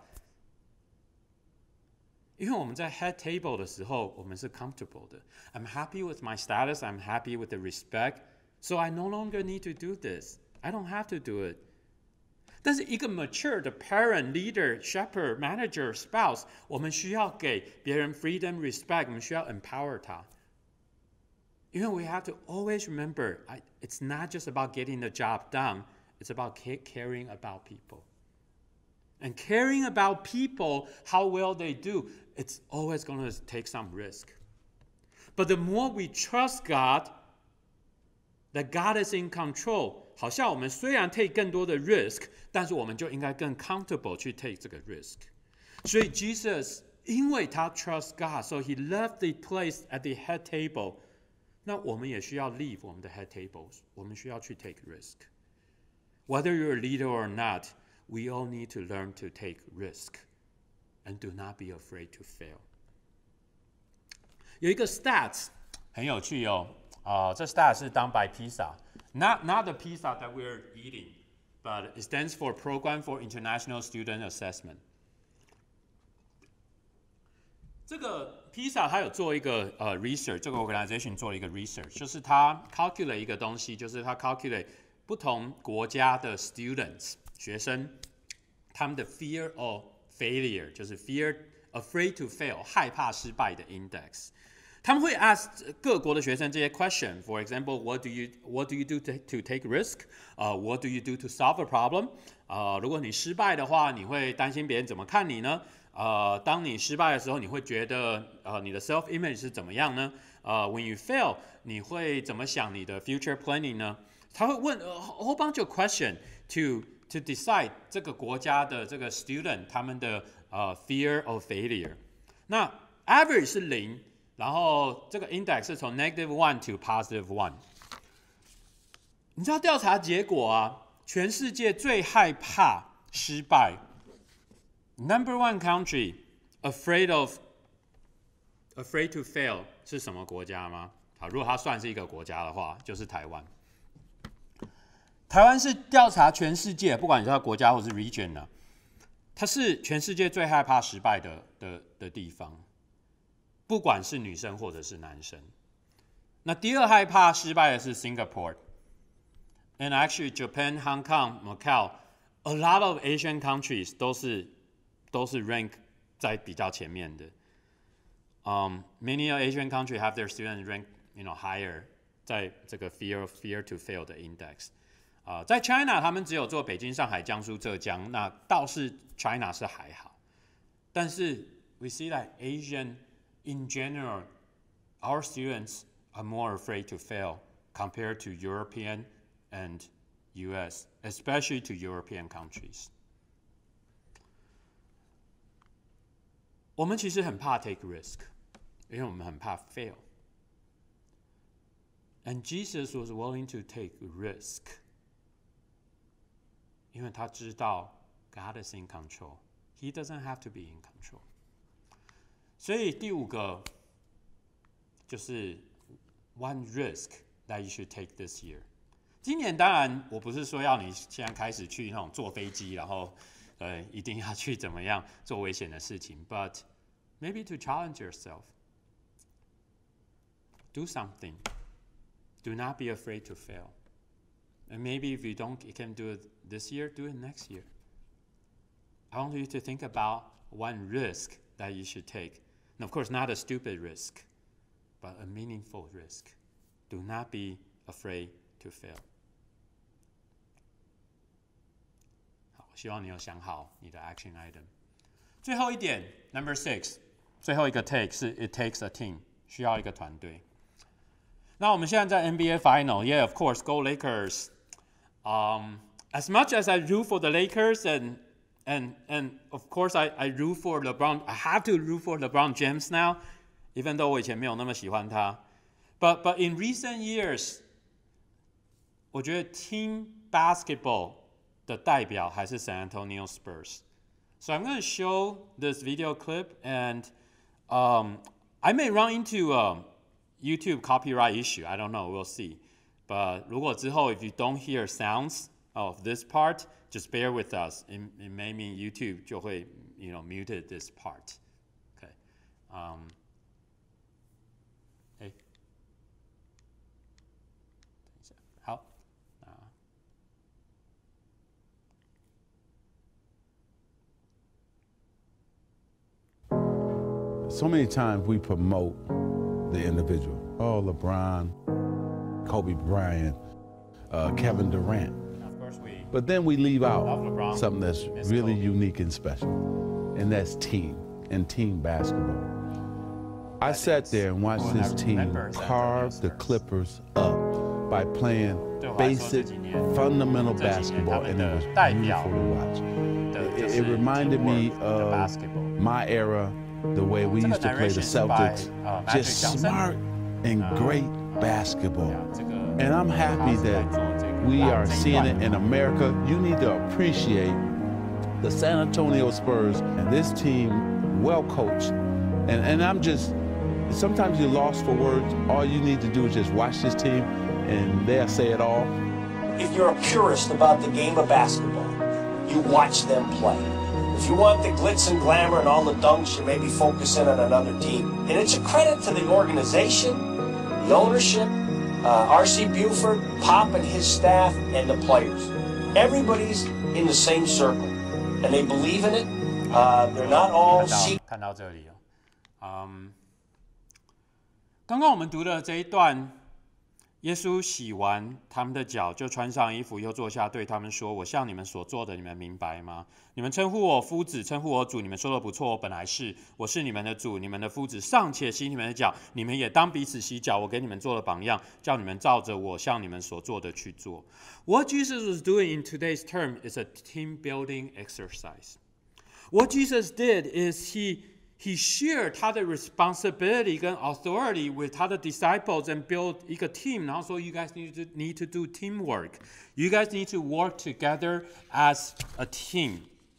因为我们在 head table 的时候，我们是 comfortable 的。I'm happy with my status. I'm happy with the respect. So I no longer need to do this. I don't have to do it. 但是一个 mature 的 parent, leader, shepherd, manager, spouse， 我们需要给别人 freedom, respect. 我们需要 empower 他。因为 we have to always remember, I, it's not just about getting the job done. It's about caring about people. and caring about people, how well they do, it's always going to take some risk. But the more we trust God, that God is in control, 好像我们虽然 take 更多的 risk， 但是我们就应该更 comfortable 去 take 这个 risk。所以 Jesus 因为他 trust God， so he left the place at the head table。那我们也需要 leave 我们的 head tables， 我们需要去 take risk。Whether you're a leader or not, we all need to learn to take risk, and do not be afraid to fail. 有一个 stats 很有趣哦。Uh, 这 stat 是 done by PISA, not, not the PISA that we're eating, but it stands for Program for International Student Assessment. 这个 PISA 它有做一个呃 research， 这个 organization 做了一个 research， 就是它 calculate 一个东西，就是它 calculate 不同国家的 students 学生他们的 fear of failure， 就是 fear afraid to fail 害怕失败的 index。他们会 ask 各国的学生这些 question. For example, what do you what do you do to, to take risk? Uh, what do you do to solve a problem? 呃，如果你失败的话，你会担心别人怎么看你呢？呃，当你失败的时候，你会觉得呃你的 self image 是怎么样呢？呃 ，when you fail， 你会怎么想你的 future planning 呢？他会问 a whole bunch of question to to decide 这个国家的这个 student 他们的呃 fear of failure。那 average 是零。然后这个 index 是从 negative one to positive one。你知道调查结果啊？全世界最害怕失败 ，number one country afraid of afraid to fail 是什么国家吗？好，如果它算是一个国家的话，就是台湾。台湾是调查全世界，不管你是国家或是 region 呢、啊，它是全世界最害怕失败的的的地方。不管是女生或者是男生，那第二害怕失败的是 Singapore， and actually Japan, Hong Kong, Macau, a lot of Asian countries 都是都是 rank 在比较前面的。Um, many Asian countries have their students rank, you know, higher 在这个 fear fear to fail 的 index。啊、呃，在 China 他们只有做北京、上海、江苏、浙江，那倒是 China 是还好，但是 we see that Asian。In general, our students are more afraid to fail compared to European and U S, especially to European countries. 我们其实很怕 take risk, 因为我们很怕 fail. And Jesus was willing to take risk, 因为他知道 God is in control. He doesn't have to be in control. 所以第五个就是 one risk that you should take this year。今年当然我不是说要你现在开始去那种坐飞机，然后呃一定要去怎么样做危险的事情 ，but maybe to challenge yourself, do something, do not be afraid to fail, and maybe if you don't, you can do it this year, do it next year. I want you to think about one risk that you should take. And of course, not a stupid risk, but a meaningful risk. Do not be afraid to fail. 好，希望你有想好你的 action item. 最后一点 ，number six， 最后一个 take 是 it takes a team， 需要一个团队。那我们现在在 N B A Final， yeah, of course, go Lakers. Um, as much as I root for the Lakers and And and of course I I root for LeBron. I have to root for LeBron James now, even though 我以前没有那么喜欢他。But but in recent years, 我觉得 team basketball 的代表还是 San Antonio Spurs. So I'm going to show this video clip, and um, I may run into a YouTube copyright issue. I don't know. We'll see. But 如果之後 if you don't hear sounds of this part, just bear with us. It, it may mean YouTube 就会 you know, muted this part. Okay. Um, hey. 好。 So many times we promote the individual. Oh, LeBron, Kobe Bryant, uh, Kevin Durant. Of course we But then we leave out something that's really unique and special, and that's team and team basketball. I sat there and watched this team carve the Clippers up by playing basic, fundamental basketball, and it was beautiful to watch. It, it reminded me of my era, the way we used to play the Celtics, just smart and great basketball. And I'm happy that we are seeing it in America. You need to appreciate the San Antonio Spurs and this team, well coached. And, and I'm just, sometimes you're lost for words. All you need to do is just watch this team and they'll say it all. If you're a purist about the game of basketball, you watch them play. If you want the glitz and glamour and all the dunks, you may be focusing on another team. And it's a credit to the organization, the ownership, uh, R C Buford, Pop and his staff, and the players. Everybody's in the same circle, and they believe in it. Uh, they're not all. 看到这里哦，嗯，刚刚我们读的这一段。耶稣洗完他们的脚，就穿上衣服，又坐下，对他们说：“我向你们所做的，你们明白吗？你们称呼我夫子，称呼我主，你们说的不错，我本来是，我是你们的主，你们的夫子，尚且洗你们的脚，你们也当彼此洗脚。我给你们做了榜样，叫你们照着我向你们所做的去做。” What Jesus was doing in today's term is a team-building exercise. What Jesus did is he He shared 他的 responsibility 跟 authority with 他的 disciples and build 一个 team， 然后说 you guys need to, need to do teamwork. You guys need to work together as a team.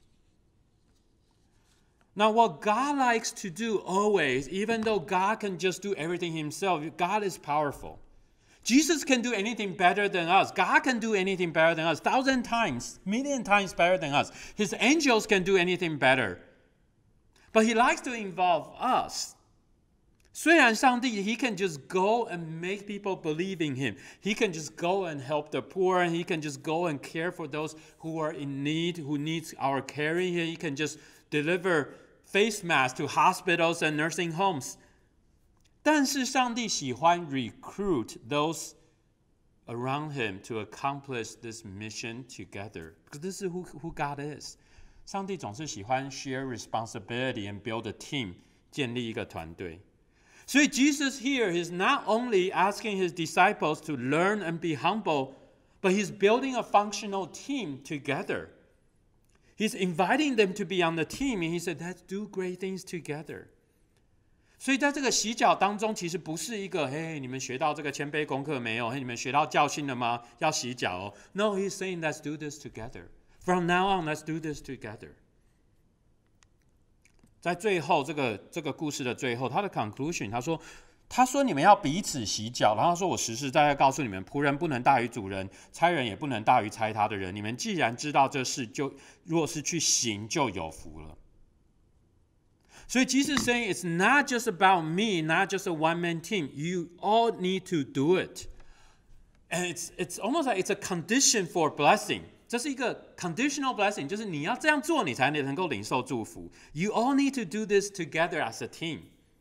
Now what God likes to do always, even though God can just do everything himself, God is powerful. Jesus can do anything better than us. God can do anything better than us. Thousand times, million times better than us. His angels can do anything better.But he likes to involve us. 虽然上帝 he can just go and make people believe in him. He can just go and help the poor, and he can just go and care for those who are in need, who needs our caring. He can just deliver face masks to hospitals and nursing homes. 但是上帝喜欢 recruit those around him to accomplish this mission together. Because this is who, who God is. 上帝总是喜欢 share responsibility and build a team， 建立一个团队。所以 Jesus here is not only asking his disciples to learn and be humble, but he's building a functional team together. He's inviting them to be on the team, and he said, let's do great things together. 所以在这个洗脚当中，其实不是一个，嘿，你们学到这个谦卑功课没有？嘿，你们学到教训了吗？要洗脚哦。No, he's saying, let's do this together.From now on, let's do this together. 在最后这个这个故事的最后，他的 conclusion， 他说，他说你们要彼此洗脚，然后他说我实实在在告诉你们，仆人不能大于主人，差人也不能大于差他的人。你们既然知道这事，就若是去行，就有福了。所以 Jesus saying it's not just about me, not just a one-man team. You all need to do it, and it's it's almost like it's a condition for blessing.这是一个 conditional blessing， 就是你要这样做，你才能够领受祝福。You all need to do this together as a team.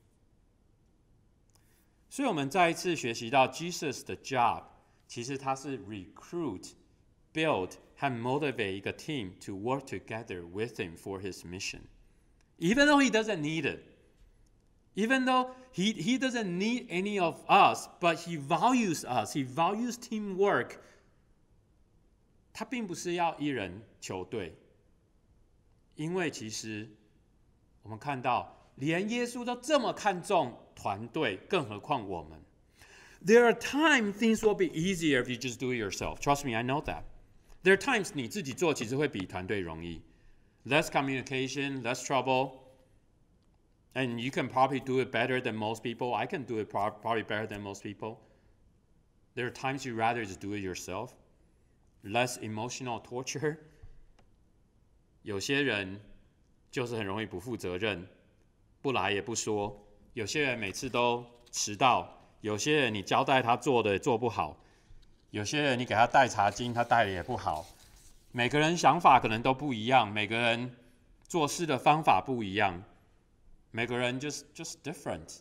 所以我们再一次学习到 Jesus 的 job， 其实他是 recruit, build 和 motivate 一个 team to work together with him for his mission. Even though he doesn't need it, even though he, he doesn't need any of us, but he values us, he values teamwork.他并不是要一人球队，因为其实我们看到，连耶稣都这么看重团队，更何况我们。There are times things will be easier if you just do it yourself. Trust me, I know that. There are times 你自己做其实会比团队容易。Less communication, less trouble, and you can probably do it better than most people. I can do it probably better than most people. There are times you rather just do it yourself.Less emotional torture. 有些人就是很容易不负责任，不来也不说。有些人每次都迟到，有些人你交代他做的做不好，有些人你给他带茶巾，他带的也不好。每个人想法可能都不一样，每个人做事的方法不一样，每个人 just just different.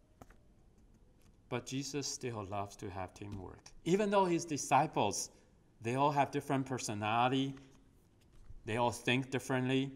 But Jesus still loves to have teamwork, even though his disciples They all have different personality. They all think differently.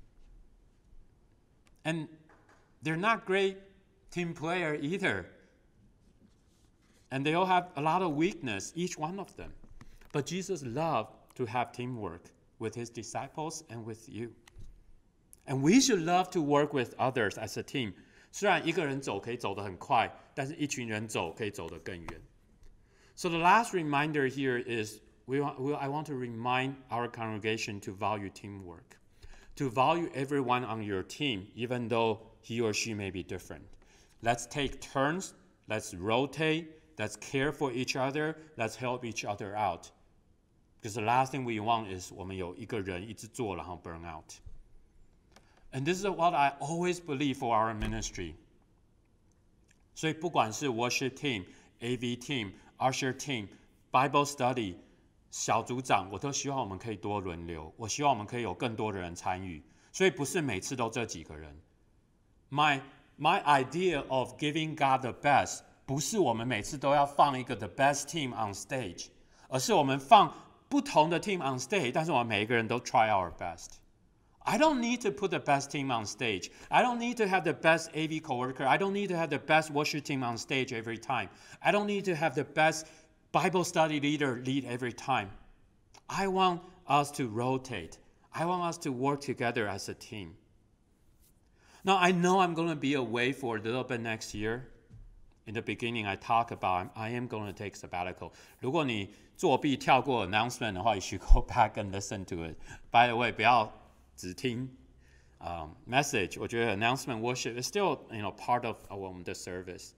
And they're not great team player either. And they all have a lot of weakness, each one of them. But Jesus loved to have teamwork with his disciples and with you. And we should love to work with others as a team. 虽然一个人走可以走得很快，但是一群人走可以走得更远。So the last reminder here is we want, we, I want to remind our congregation to value teamwork, to value everyone on your team, even though he or she may be different. Let's take turns. Let's rotate. Let's care for each other. Let's help each other out. Because the last thing we want is 我们有一个人一直做然后 burn out. And this is what I always believe for our ministry. 所以不管是 worship team, A V team, usher team, Bible study, 小组长，我都希望我们可以多轮流。我希望我们可以有更多的人参与。所以不是每次都这几个人。My my idea of giving God the best 不是我们每次都要放一个 the best team on stage， 而是我们放不同的 team on stage， 但是我们每一个人都 try our best。I don't need to put the best team on stage. I don't need to have the best A V coworker. I don't need to have the best worship team on stage every time. I don't need to have the best Bible study leader lead every time. I want us to rotate. I want us to work together as a team. Now, I know I'm going to be away for a little bit next year. In the beginning, I talk about I am going to take sabbatical. 如果你作弊跳过 announcement 的话 you should go back and listen to it. By the way, 不要只听 um, message. 我觉得 announcement worship is still, you know, part of our the service.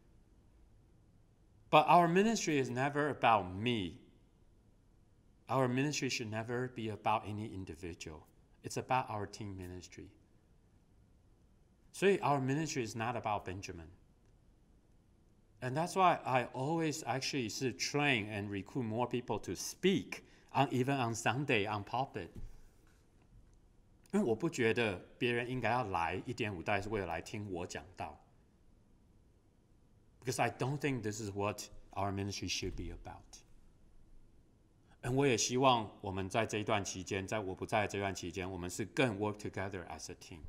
But our ministry is never about me. Our ministry should never be about any individual. It's about our team ministry. So our ministry is not about Benjamin. And that's why I always actually train and recruit more people to speak, on, even on Sunday, on pulpit. 因为我不觉得别人应该要来一点五代是为了来听我讲道。Because I don't think this is what our ministry should be about. 我也希望我们在这一段期间，在我不在这段期间，我们是更 work together as a team.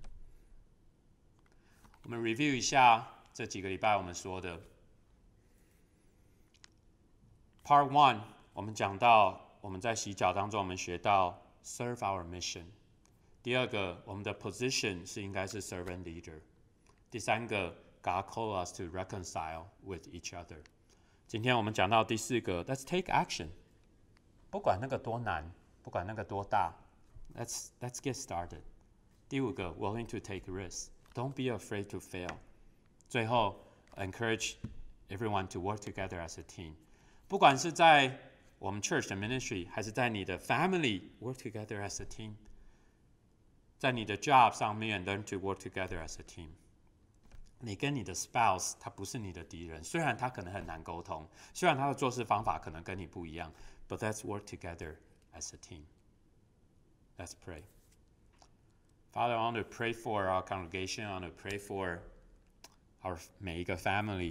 我们 review 一下这几个礼拜我们说的。Part one， 我们讲到我们在洗脚当中，我们学到 serve our mission。第二个，我们的 position 是应该是 servant leader。第三个 ，God call us to reconcile with each other。今天我们讲到第四个 ，Let's take action。不管那个多难，不管那个多大 ，Let's Let's get started。第五个 ，willing to take risks。Don't be afraid to fail。最后 ，encourage everyone to work together as a team。不管是在我们 church 的 ministry， 还是在你的 family，work together as a team。在你的 job 上面 ，learn to work together as a team。你跟你的 spouse， 他不是你的敌人，虽然他可能很难沟通，虽然他的做事方法可能跟你不一样 ，but let's work together as a team. Let's pray. Father, I want to pray for our congregation. I want to pray for our 每一个 family.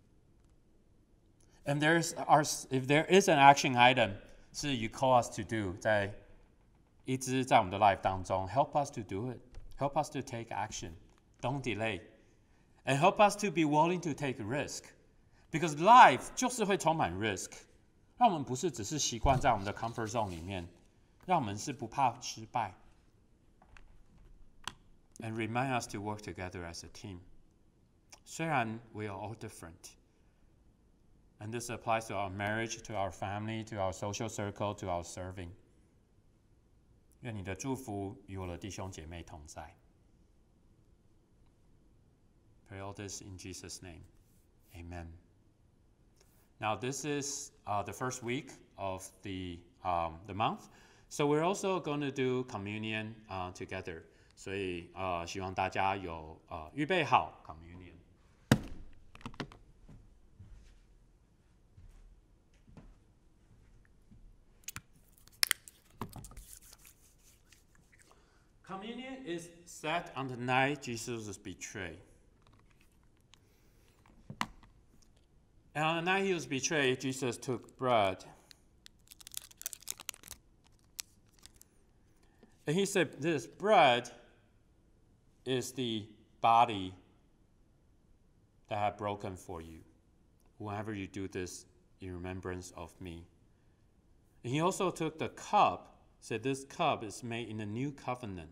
And there's our, if there is an action item 是 you call us to do 在一直在我们的 life 当中 help us to do it. Help us to take action. Don't delay. And help us to be willing to take risk. Because life 就是会充满 risk. 让我们不是只是习惯在我们的 comfort zone 里面，让我们是不怕失败。And remind us to work together as a team. 虽然 we are all different. And this applies to our marriage, to our family, to our social circle, to our serving. 愿你的祝福与我的弟兄姐妹同在。Pray all this in Jesus' name. Amen. Now this is uh, the first week of the, um, the month. So we're also going to do communion uh, together. 所以呃，希望大家有呃预备好 communion。Communion is set on the night Jesus was betrayed. And on the night he was betrayed, Jesus took bread. And he said, this bread is the body that I have broken for you. Whenever you do this in remembrance of me. And he also took the cup, said this cup is made in the new covenant.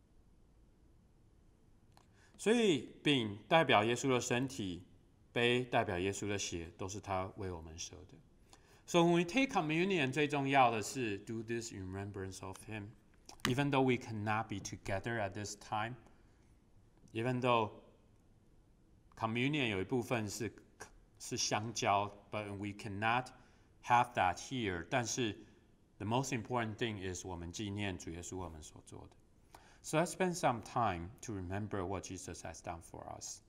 所以饼代表耶稣的身体，杯代表耶稣的血，都是他为我们舍的。So when we take communion, 最重要的是 do this in remembrance of him. Even though we cannot be together at this time, even though communion 有一部分是是相交 but we cannot have that here. 但是 the most important thing is 我们纪念主耶稣我们所做的。So let's spend some time to remember what Jesus has done for us.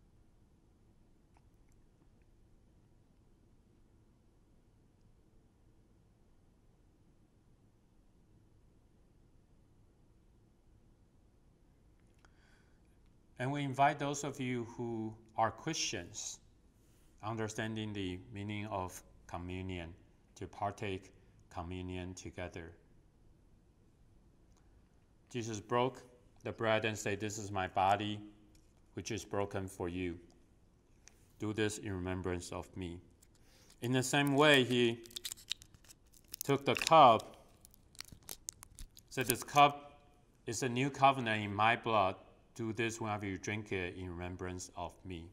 And we invite those of you who are Christians, understanding the meaning of communion, to partake communion together. Jesus broke the bread and said, this is my body, which is broken for you. Do this in remembrance of me. In the same way, he took the cup, said, this cup is a new covenant in my blood. Do this whenever you drink it in remembrance of me.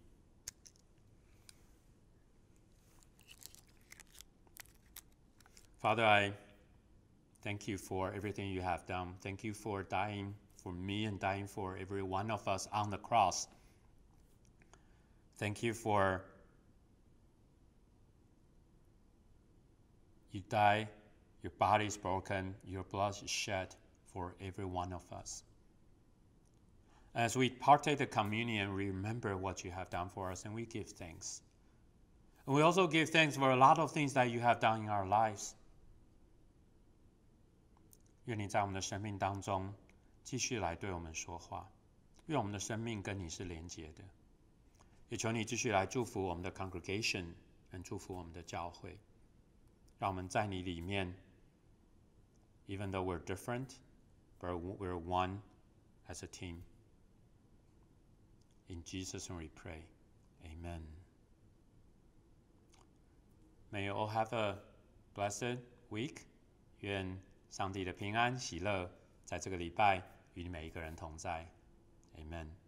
Father, I thank you for everything you have done. Thank you for dying for me and dying for every one of us on the cross. Thank you for you die, your body is broken, your blood is shed for every one of us. As we partake the communion, we remember what you have done for us, and we give thanks. And we also give thanks for a lot of things that you have done in our lives. 愿你在我们的生命当中继续来对我们说话，愿我们的生命跟你是连结的。也求你继续来祝福我们的 congregation， 跟祝福我们的教会，让我们在你里面 ，even though we're different, but we're one as a team. In Jesus' name we pray. Amen. May you all have a blessed week. 愿上帝的平安喜乐在这个礼拜与你每一个人同在。Amen.